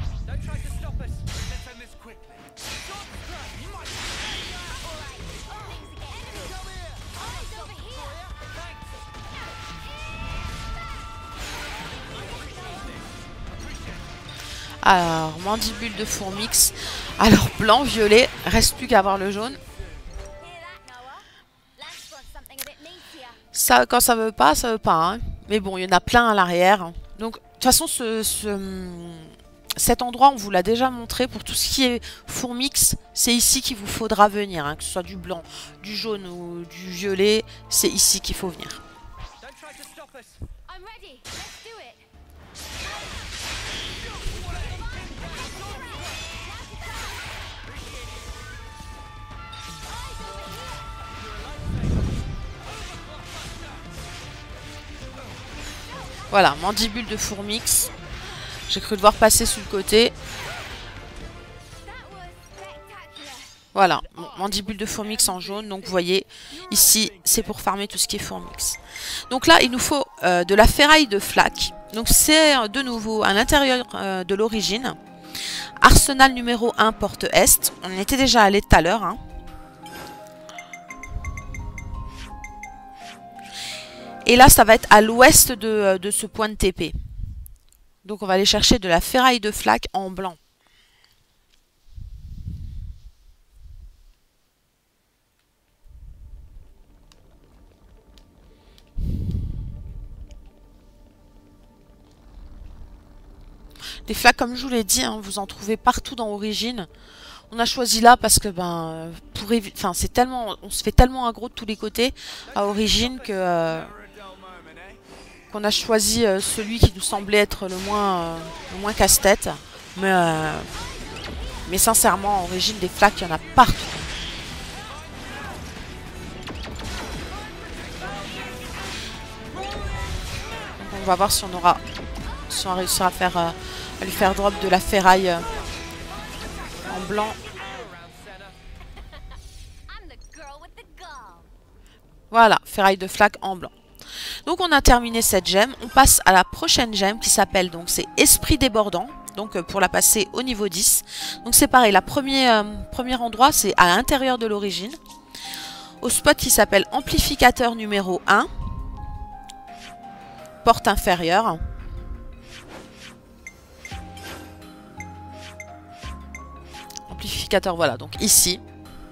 Alors, mandibule de fourmix. Alors, blanc, violet. Reste plus qu'à avoir le jaune. Ça, quand ça veut pas, ça veut pas. Hein. Mais bon, il y en a plein à l'arrière. Donc, de toute façon, ce, ce, cet endroit, on vous l'a déjà montré. Pour tout ce qui est fourmix, c'est ici qu'il vous faudra venir. Hein. Que ce soit du blanc, du jaune ou du violet, c'est ici qu'il faut venir. Voilà, mandibule de fourmix. J'ai cru devoir passer sur le côté. Voilà, bon, mandibule de fourmix en jaune. Donc vous voyez, ici, c'est pour farmer tout ce qui est fourmix. Donc là, il nous faut euh, de la ferraille de flaque. Donc c'est euh, de nouveau à l'intérieur euh, de l'origine. Arsenal numéro un, porte Est. On y était déjà allé tout à l'heure. Hein. Et là, ça va être à l'ouest de, de ce point de T P. Donc on va aller chercher de la ferraille de flaque en blanc. Des flaques, comme je vous l'ai dit, hein, vous en trouvez partout dans Origine. On a choisi là parce que ben pour éviter, enfin c'est tellement, on se fait tellement aggro de tous les côtés à Origine que euh, qu'on a choisi euh, celui qui nous semblait être le moins, euh, le moins casse-tête. Mais, euh, mais sincèrement, en Origine, des flaques, il y en a partout. Donc on va voir si on aura, si on réussira à faire, euh, à lui faire drop de la ferraille euh, en blanc. Voilà, ferraille de flaque en blanc. Donc on a terminé cette gemme, on passe à la prochaine gemme qui s'appelle donc c'est Esprit Débordant, donc euh, pour la passer au niveau dix. Donc c'est pareil, le premier, euh, premier endroit c'est à l'intérieur de l'origine, au spot qui s'appelle Amplificateur numéro un, porte inférieure. Amplificateur, voilà, donc ici.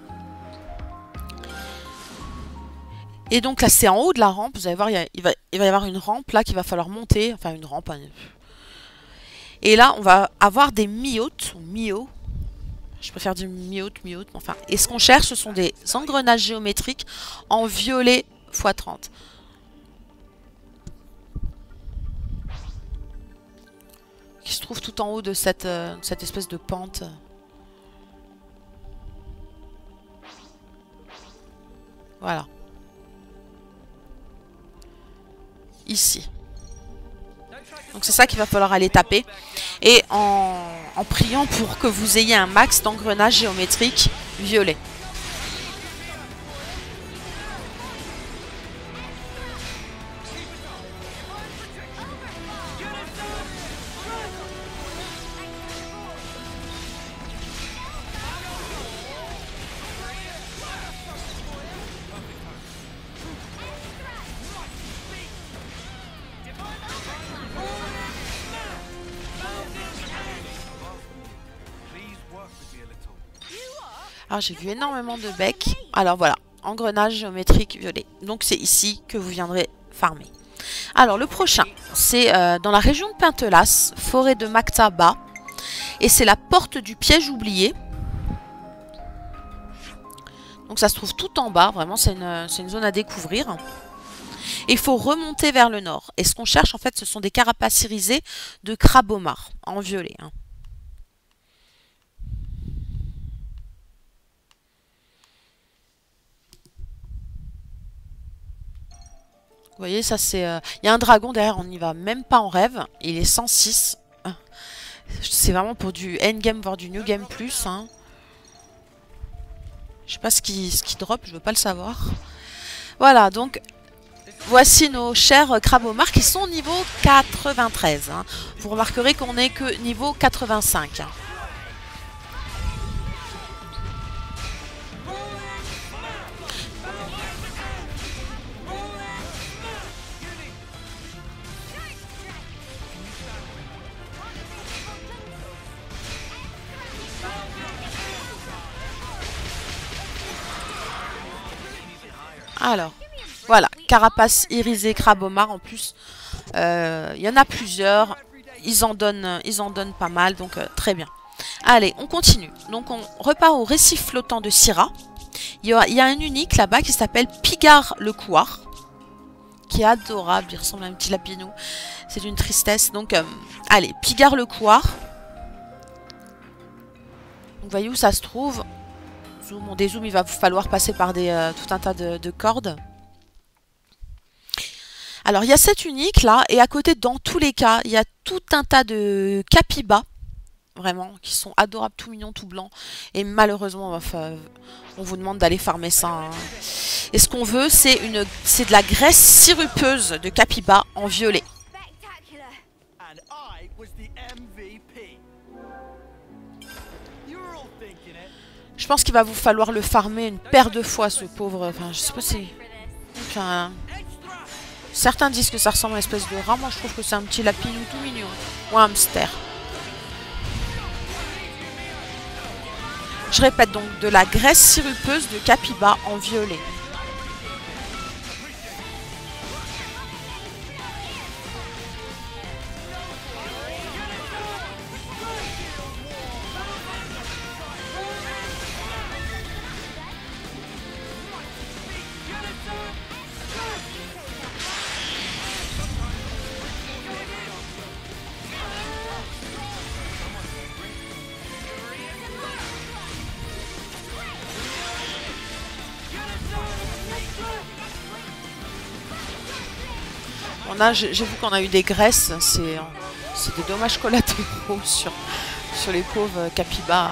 Et donc là, c'est en haut de la rampe. Vous allez voir, il, y a, il, va, il va y avoir une rampe là qu'il va falloir monter. Enfin, une rampe. Hein. Et là, on va avoir des miotes. Mio. Je préfère dire miote, miote. Enfin, et ce qu'on cherche, ce sont des engrenages géométriques en violet fois trente. Qui se trouve tout en haut de cette, euh, cette espèce de pente. Voilà. Ici. Donc c'est ça qu'il va falloir aller taper. Et en, en priant pour que vous ayez un max d'engrenages géométriques violets. Alors j'ai vu énormément de becs. Alors voilà, engrenage géométrique violet. Donc c'est ici que vous viendrez farmer. Alors le prochain, c'est euh, dans la région de Pintelas, forêt de Macta bas. Et c'est la porte du piège oublié. Donc ça se trouve tout en bas, vraiment c'est une, c'est une zone à découvrir. Et il faut remonter vers le nord. Et ce qu'on cherche en fait ce sont des carapaces irisées de crabe-homard en violet. Hein. Vous voyez, ça c'est... Il euh... y a un dragon derrière, on n'y va même pas en rêve. Il est cent six. C'est vraiment pour du endgame, voire du new game plus. Hein. Je sais pas ce qui, ce qui drop, je veux pas le savoir. Voilà, donc voici nos chers crabe-homards qui sont niveau quatre-vingt-treize. Hein. Vous remarquerez qu'on n'est que niveau quatre-vingt-cinq. Hein. Alors, voilà, carapace irisée crabe-homard en plus. Il euh, y en a plusieurs. Ils en donnent, ils en donnent pas mal, donc euh, très bien. Allez, on continue. Donc on repart au récif flottant de Syrah. Il y a, il y a un unique là-bas qui s'appelle Pigar le Couard. Qui est adorable, il ressemble à un petit lapinou. C'est d'une tristesse. Donc, euh, allez, Pigar le Couard. Vous voyez où ça se trouve? Zoom, on dézoome, il va vous falloir passer par des, euh, tout un tas de, de cordes. Alors, il y a cette unique là, et à côté, dans tous les cas, il y a tout un tas de capybas, vraiment, qui sont adorables, tout mignons, tout blancs. Et malheureusement, enfin, on vous demande d'aller farmer ça. Hein. Et ce qu'on veut, c'est une, c'est de la graisse sirupeuse de capybas en violet. Je pense qu'il va vous falloir le farmer une paire de fois, ce pauvre... Enfin, je sais pas si... Enfin... Certains disent que ça ressemble à une espèce de rat. Moi, je trouve que c'est un petit lapinou tout mignon. Ou un hamster. Je répète donc, de la graisse sirupeuse de capybas en violet. On a, j'ai vu qu'on a eu des graisses, c'est des dommages collatéraux sur, sur les pauvres capybas.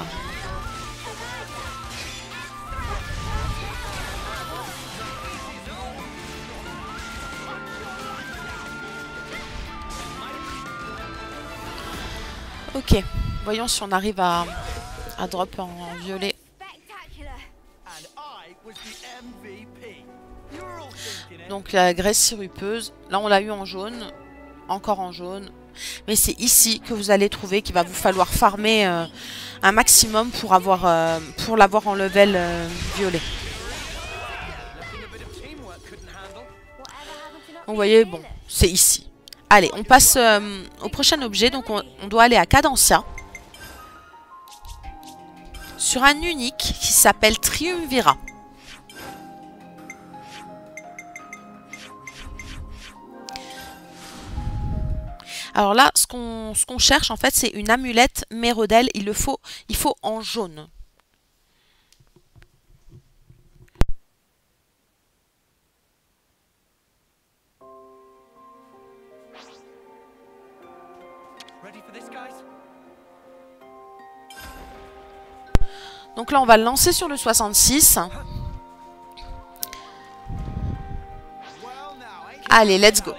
Ok, voyons si on arrive à, à drop en, en violet. Donc la graisse sirupeuse, là on l'a eu en jaune, encore en jaune. Mais c'est ici que vous allez trouver qu'il va vous falloir farmer euh, un maximum pour avoir euh, pour l'avoir en level euh, violet. Vous voyez, bon, c'est ici. Allez, on passe euh, au prochain objet. Donc on, on doit aller à Cadencia. Sur un unique qui s'appelle Triumvirat. Alors là, ce qu'on ce qu'on cherche, en fait, c'est une amulette Mérodel. Il le faut, il faut en jaune. Donc là, on va le lancer sur le soixante-six. Allez, let's go.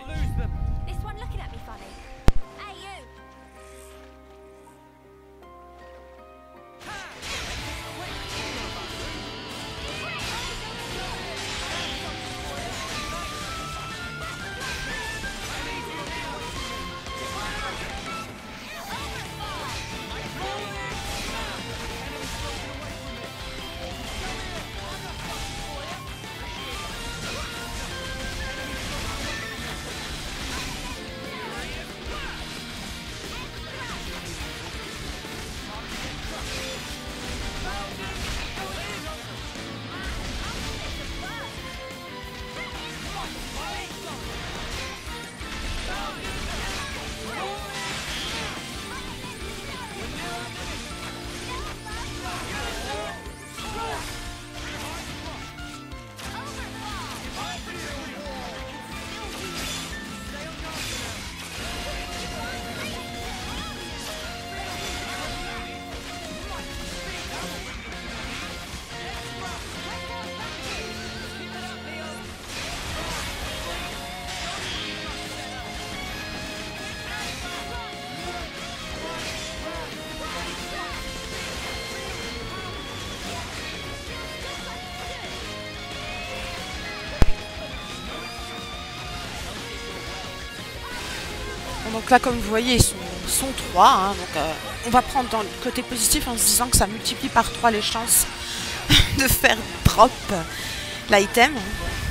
Donc là, comme vous voyez, ils sont, sont trois. Hein, donc euh, on va prendre dans le côté positif en se disant que ça multiplie par trois les chances de faire drop l'item. De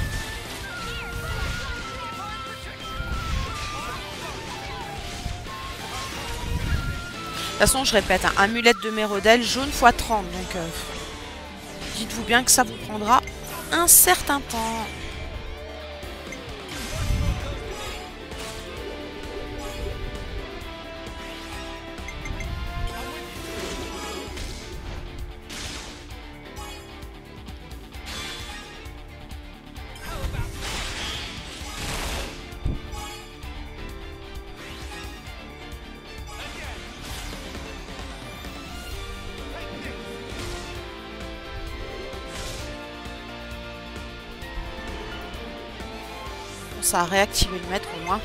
toute façon, je répète, hein, amulette de Mérodel, jaune fois trente. Donc, euh, dites-vous bien que ça vous prendra un certain temps. Ça a réactivé le maître au moins.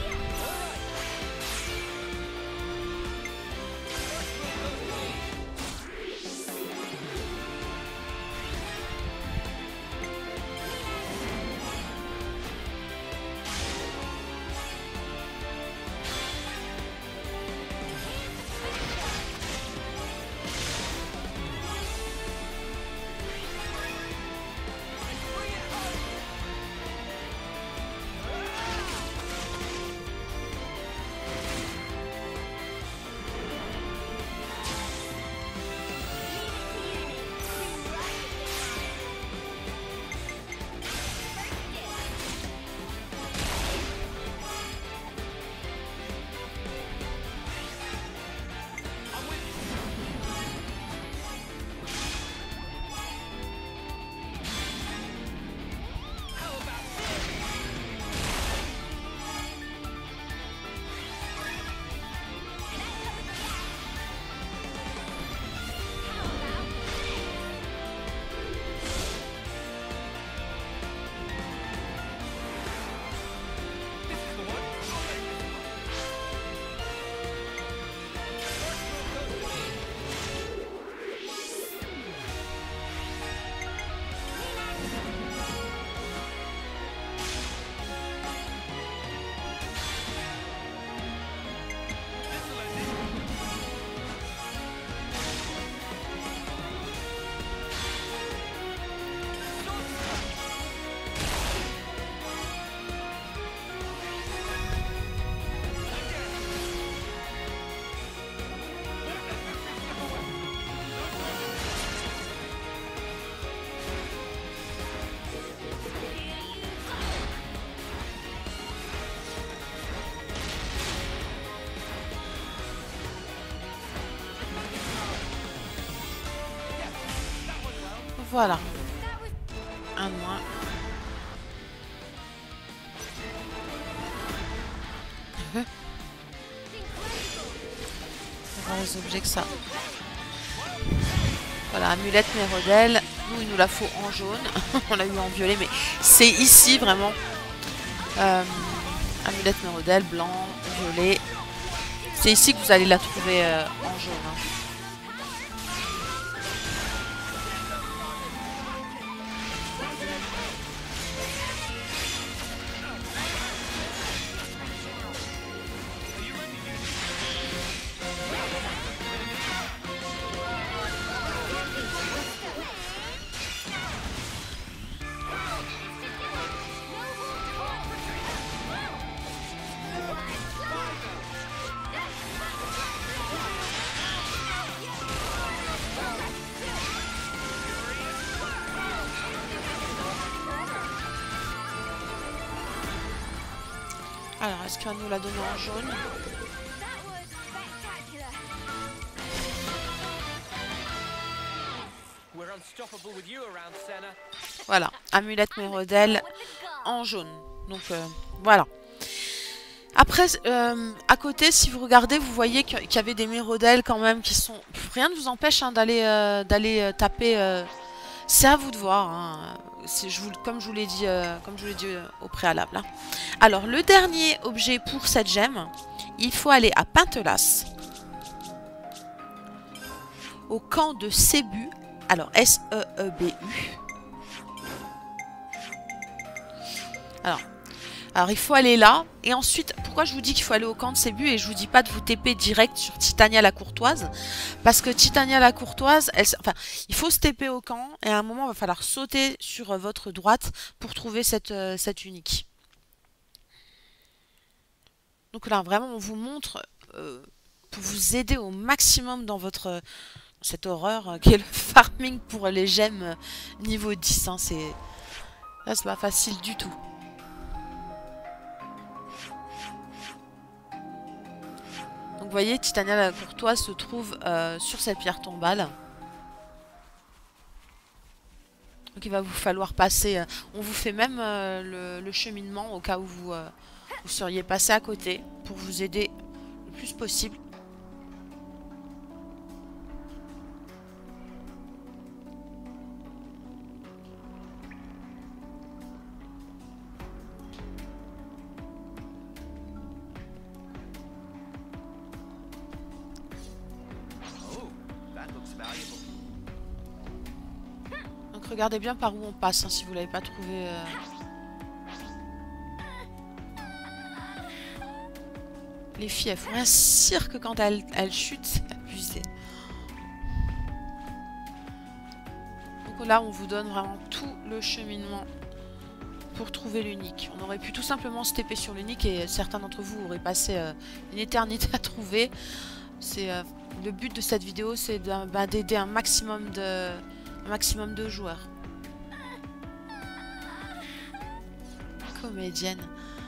Voilà. Un de moins. On va voir les objets que ça. Voilà, amulette Mérodel. Nous, il nous la faut en jaune. On l'a eu en violet, mais c'est ici vraiment. Euh, amulette Mérodel, blanc, violet. C'est ici que vous allez la trouver euh, en jaune. Hein. Alors, est-ce qu'elle nous l'a donné en jaune? Voilà, amulette Mérodel en jaune. Donc, euh, voilà. Après, euh, à côté, si vous regardez, vous voyez qu'il y avait des Mérodel quand même qui sont... Rien ne vous empêche hein, d'aller euh, d'aller euh, taper... Euh... C'est à vous de voir. Hein. Je vous, comme je vous l'ai dit, euh, comme je vous l'ai dit euh, au préalable. Hein. Alors, le dernier objet pour cette gemme, il faut aller à Pintelas, au camp de Sébu. Alors, S E E B U. Alors, alors, il faut aller là. Et ensuite, pourquoi je vous dis qu'il faut aller au camp de Sébu et je vous dis pas de vous T P direct sur Titania la Courtoise. Parce que Titania la Courtoise, elle, enfin, il faut se T P au camp et à un moment, il va falloir sauter sur votre droite pour trouver cette, euh, cette unique. Donc là, vraiment, on vous montre euh, pour vous aider au maximum dans votre cette horreur euh, qui est le farming pour les gemmes euh, niveau dix. Hein, c'est là, c'est pas facile du tout. Donc vous voyez, Titania la Courtoise se trouve euh, sur cette pierre tombale. Donc il va vous falloir passer. Euh, on vous fait même euh, le, le cheminement au cas où vous, euh, vous seriez passé à côté pour vous aider le plus possible. Donc regardez bien par où on passe, hein, si vous l'avez pas trouvé. Euh... Les filles, elles font un cirque quand elles, elles chutent, c'est abusé. Donc là, on vous donne vraiment tout le cheminement pour trouver l'unique. On aurait pu tout simplement se T P sur l'unique et certains d'entre vous auraient passé euh, une éternité à trouver. C'est euh, le but de cette vidéo, c'est d'aider un maximum de, un maximum de joueurs. Comédienne.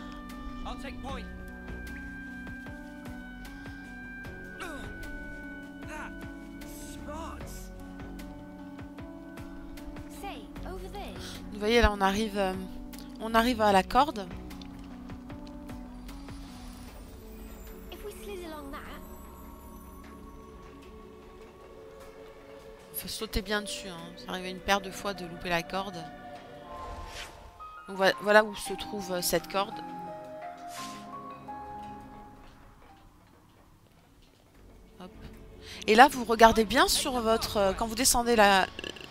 Vous voyez là, on arrive, euh, on arrive à la corde. Il faut sauter bien dessus. Hein. Ça arrive une paire de fois de louper la corde. Donc voilà, voilà où se trouve euh, cette corde. Hop. Et là, vous regardez bien sur votre... Euh, quand vous descendez la...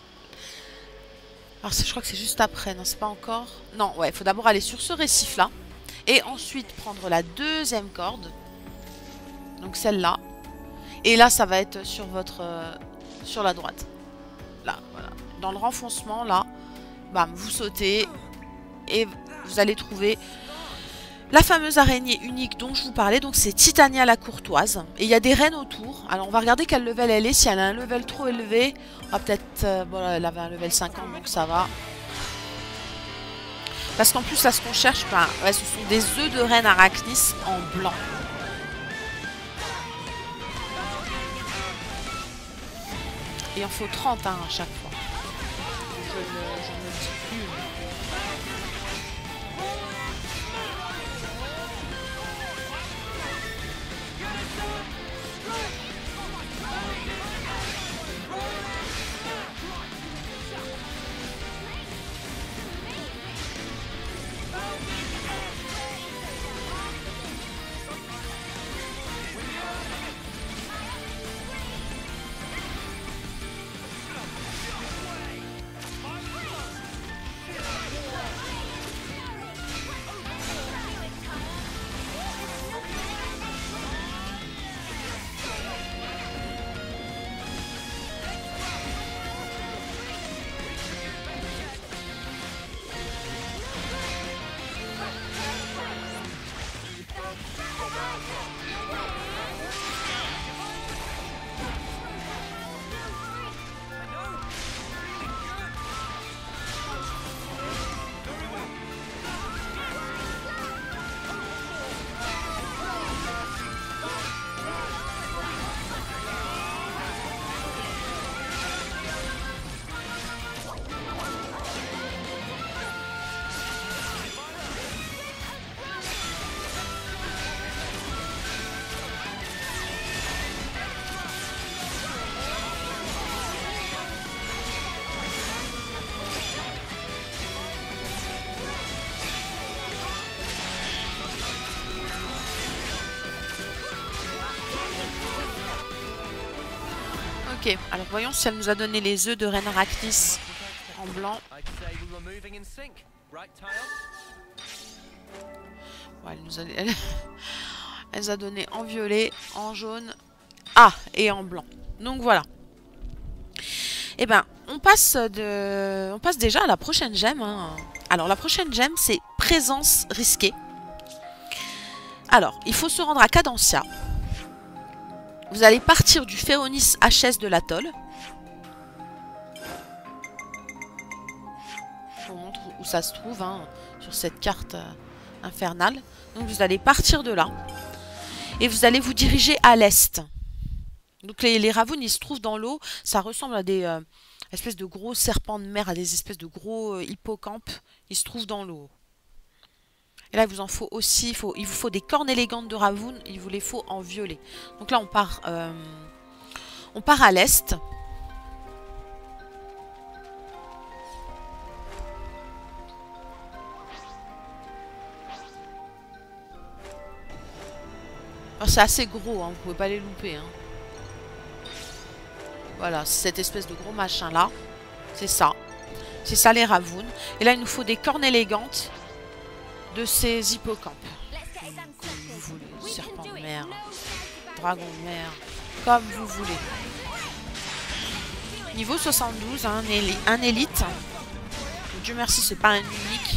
Alors je crois que c'est juste après, non c'est pas encore. Non, ouais, il faut d'abord aller sur ce récif là. Et ensuite prendre la deuxième corde. Donc celle-là. Et là ça va être sur votre... Euh, sur la droite. Là, voilà. Dans le renfoncement là. Bam, vous sautez. Et vous allez trouver la fameuse araignée unique dont je vous parlais. Donc c'est Titania la Courtoise. Et il y a des reines autour. Alors on va regarder quel level elle est. Si elle a un level trop élevé, on va peut-être... Euh, bon, elle avait un level cinquante, donc ça va. Parce qu'en plus, là, ce qu'on cherche, ben, ouais, ce sont des œufs de reine Arachnis en blanc. Et il en faut trente hein, à chaque fois. Je ne le dis plus. Ok, alors voyons si elle nous a donné les œufs de reine Arachnis en blanc. Bon, elle nous a... Elle... elle nous a donné en violet, en jaune, ah, et en blanc. Donc voilà. Et ben, on passe de, on passe déjà à la prochaine gemme. Hein. Alors la prochaine gemme, c'est présence risquée. Alors, il faut se rendre à Cadencia. Vous allez partir du Phéronis H S de l'atoll. Je vous montre où ça se trouve hein, sur cette carte euh, infernale. Donc vous allez partir de là. Et vous allez vous diriger à l'est. Donc les, les ravounes, ils se trouvent dans l'eau. Ça ressemble à des euh, espèces de gros serpents de mer, à des espèces de gros euh, hippocampes. Ils se trouvent dans l'eau. Et là, il vous en faut aussi, il, faut, il vous faut des cornes élégantes de ravounes, il vous les faut en violet. Donc là, on part, euh, on part à l'est. C'est assez gros, hein, vous pouvez pas les louper. Hein. Voilà, c'est cette espèce de gros machin là. C'est ça. C'est ça les ravounes. Et là, il nous faut des cornes élégantes de ces hippocampes. Vous voulez, serpent de mer, dragon de mer, comme vous voulez. Niveau soixante-douze, hein, un, éli un élite. Dieu merci, c'est pas un unique.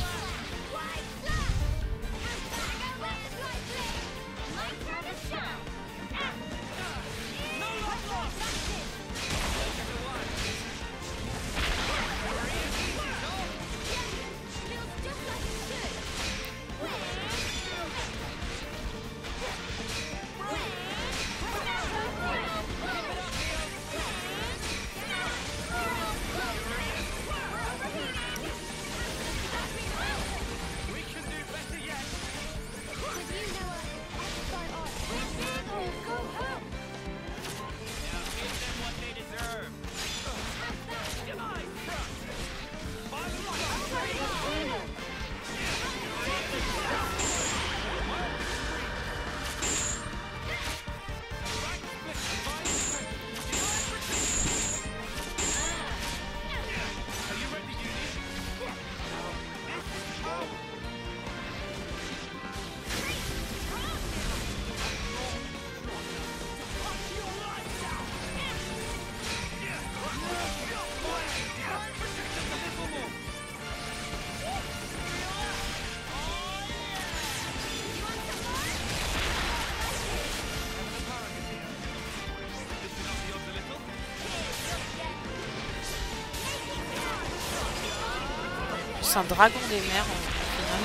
Un dragon des mers au final.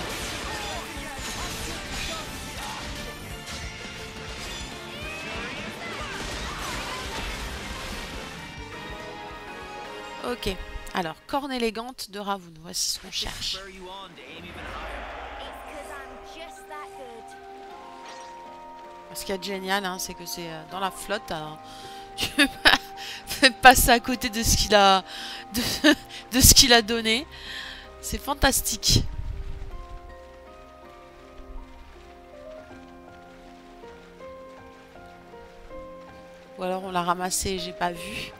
Ok, alors corne élégante de Ravun, voici ce qu'on cherche. Ce qu'il y a de génial, hein, c'est que c'est euh, dans la flotte. Alors, tu peux pas passer à côté de ce qu'il a, de, de ce qu'il a donné. C'est fantastique. Ou alors on l'a ramassé et j'ai pas vu.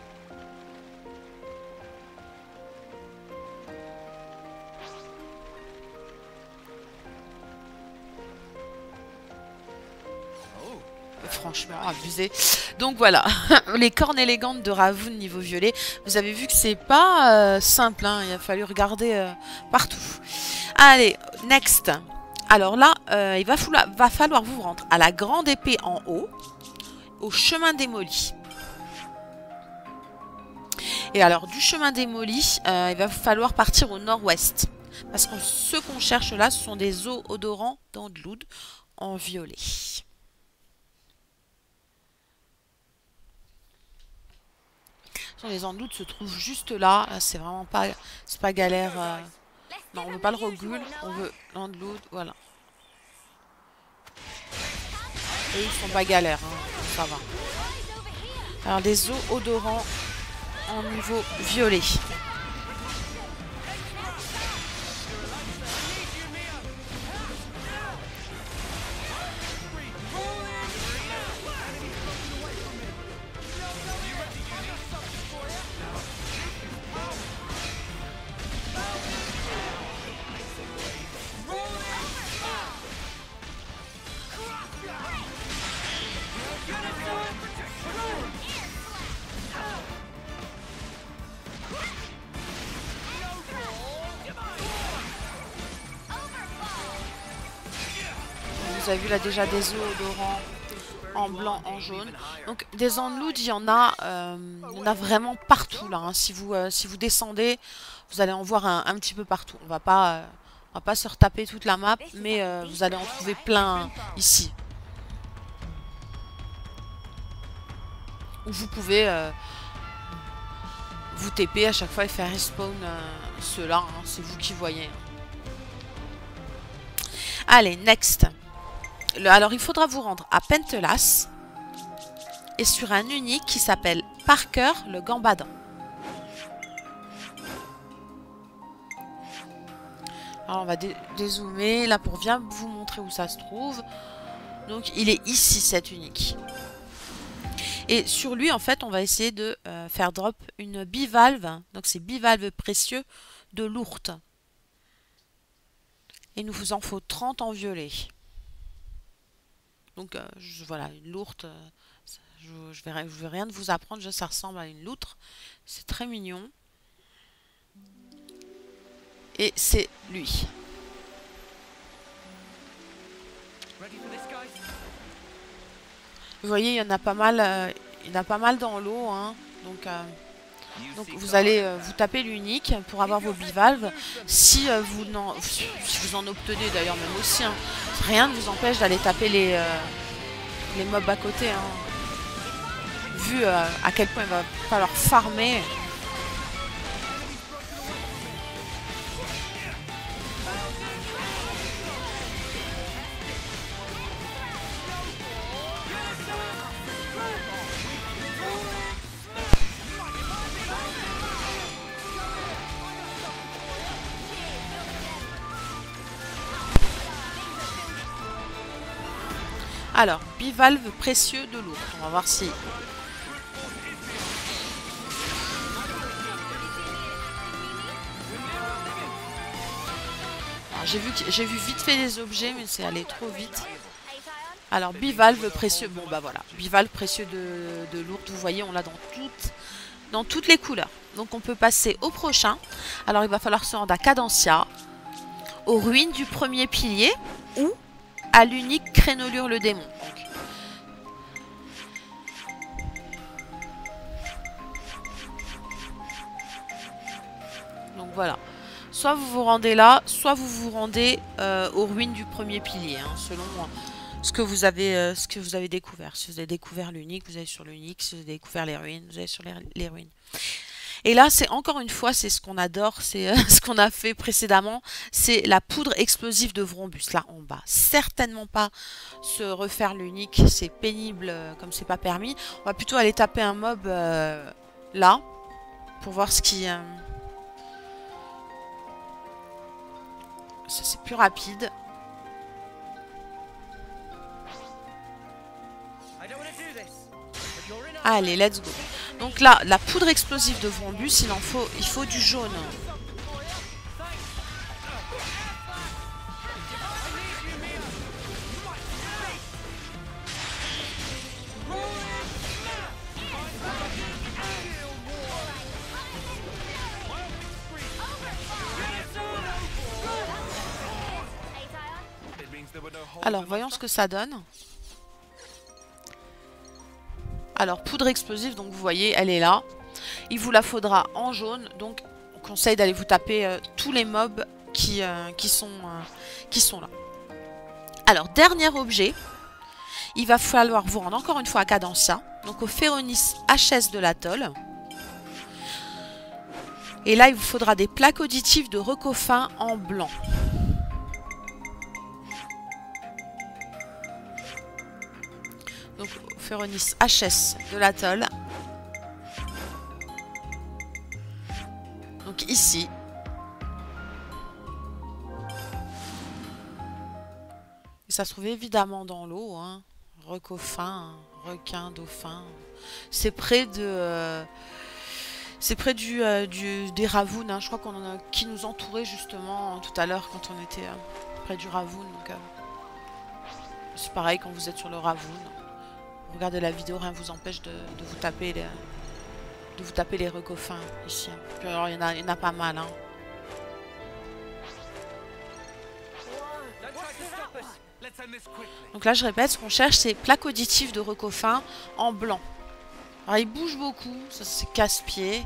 Franchement, abusé. Donc voilà, les cornes élégantes de Ravun niveau violet. Vous avez vu que c'est pas euh, simple, hein. Il a fallu regarder euh, partout. Allez, next. Alors là, euh, il va falloir, va falloir vous rendre à la grande épée en haut, au chemin démoli. Et alors, du chemin démoli, euh, il va falloir partir au nord-ouest. Parce que ce qu'on cherche là, ce sont des eaux odorants d'Andlood en violet. Les Andlood se trouvent juste là. là c'est vraiment pas, c'est pas galère. Euh... Non, on veut pas le Rogul, on veut l'Andlood, voilà. Et ils sont pas galères, hein, ça va. Alors des eaux odorants en niveau violet. vous avez vu là déjà des œufs odorants en blanc, en jaune. Donc des Andlood, il y en a, euh, il y en a vraiment partout là. Hein. Si vous euh, si vous descendez, vous allez en voir un, un petit peu partout. On va pas euh, on va pas se retaper toute la map, mais euh, vous allez en trouver plein ici. Où vous pouvez euh, vous T P à chaque fois et faire respawn euh, ceux-là. Hein. C'est vous qui voyez. Allez, next. Le, alors, il faudra vous rendre à Pentelas et sur un unique qui s'appelle Parker le Gambadin. Alors, on va dé dézoomer là pour bien vous montrer où ça se trouve. Donc, il est ici, cet unique. Et sur lui, en fait, on va essayer de euh, faire drop une bivalve. Donc, c'est bivalve précieux de l'ourte. Et nous vous en faut trente en violet. Donc euh, je, voilà, une lourde, euh, je, je, vais, je vais rien de vous apprendre, juste ça ressemble à une loutre. C'est très mignon. Et c'est lui. Vous voyez, il y en a pas mal, euh, il y en a pas mal dans l'eau. Hein, donc, euh, donc vous allez euh, vous taper l'unique pour avoir vos bivalves. Si, euh, vous, en, si vous en obtenez d'ailleurs même aussi, hein, rien ne vous empêche d'aller taper les... Euh, les mobs à côté, hein. Vu euh, à quel point il va falloir farmer. Alors, bivalve précieux de l'ourte. On va voir si... J'ai vu, j'ai vu vite fait les objets, mais c'est allé trop vite. Alors, bivalve précieux... Bon, bah voilà. Bivalve précieux de, de l'ourte. Vous voyez, on l'a dans toutes, dans toutes les couleurs. Donc, on peut passer au prochain. Alors, il va falloir se rendre à Cadencia, aux ruines du premier pilier, ou à l'unique Crénolure le démon. Donc, Donc voilà, soit vous vous rendez là, soit vous vous rendez euh, aux ruines du premier pilier, hein, selon euh, ce que vous avez, euh, ce que vous avez découvert. Si vous avez découvert l'unique, vous allez sur l'unique. Si vous avez découvert les ruines, vous allez sur les, les ruines. Et là, c'est encore une fois, c'est ce qu'on adore, c'est euh, ce qu'on a fait précédemment, c'est la poudre explosive de Vrombus, là en bas. Certainement pas se refaire l'unique, c'est pénible euh, comme c'est pas permis. On va plutôt aller taper un mob euh, là, pour voir ce qui... Euh, ça c'est plus rapide. Allez, let's go. Donc là, la poudre explosive de Vrombus, il en faut, il faut du jaune. Alors, voyons ce que ça donne. Alors, poudre explosive, donc vous voyez, elle est là. Il vous la faudra en jaune, donc on conseille d'aller vous taper euh, tous les mobs qui, euh, qui, sont, euh, qui sont là. Alors, dernier objet, il va falloir vous rendre encore une fois à Cadencia, donc au Féronis H S de l'atoll. Et là, il vous faudra des plaques auditives de Recofin en blanc. Donc, au Féronis H S de l'atoll. Donc, ici. Et ça se trouve évidemment dans l'eau. Hein. Recofin, requin, dauphin. C'est près de... Euh, c'est près du, euh, du, des Ravounes. Hein. Je crois qu'on en a qui nous entourait justement tout à l'heure quand on était euh, près du Ravoun. Donc, euh, c'est pareil quand vous êtes sur le Ravoun. Regardez la vidéo, rien ne vous empêche de, de vous taper les, de vous taper les recofins ici. Puis alors il y en a, il y en a pas mal. Hein. Donc là, je répète, ce qu'on cherche, c'est plaque auditive de Recoffin en blanc. Alors, il bouge beaucoup, ça c'est casse-pied.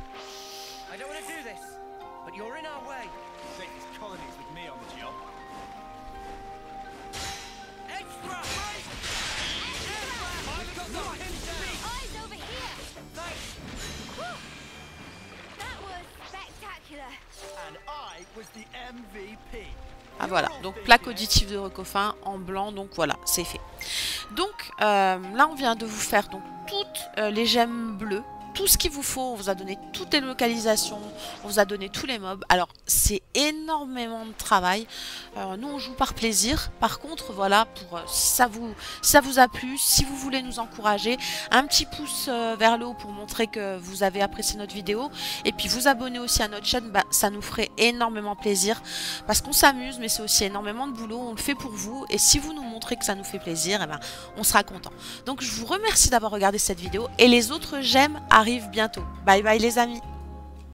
Ah voilà, donc plaque auditive de Recoffin en blanc, donc voilà, c'est fait. Donc euh, là on vient de vous faire donc toutes euh, les gemmes bleues, tout ce qu'il vous faut, on vous a donné toutes les localisations, on vous a donné tous les mobs. Alors c'est énormément de travail, euh, nous on joue par plaisir. Par contre voilà, pour euh, si ça vous si ça vous a plu, si vous voulez nous encourager, un petit pouce euh, vers le haut pour montrer que vous avez apprécié notre vidéo, et puis vous abonner aussi à notre chaîne, bah, ça nous ferait énormément plaisir, parce qu'on s'amuse, mais c'est aussi énormément de boulot, on le fait pour vous, et si vous nous montrez que ça nous fait plaisir, et ben, on sera content. Donc je vous remercie d'avoir regardé cette vidéo, et les autres j'aime arrivent bientôt. Bye bye les amis.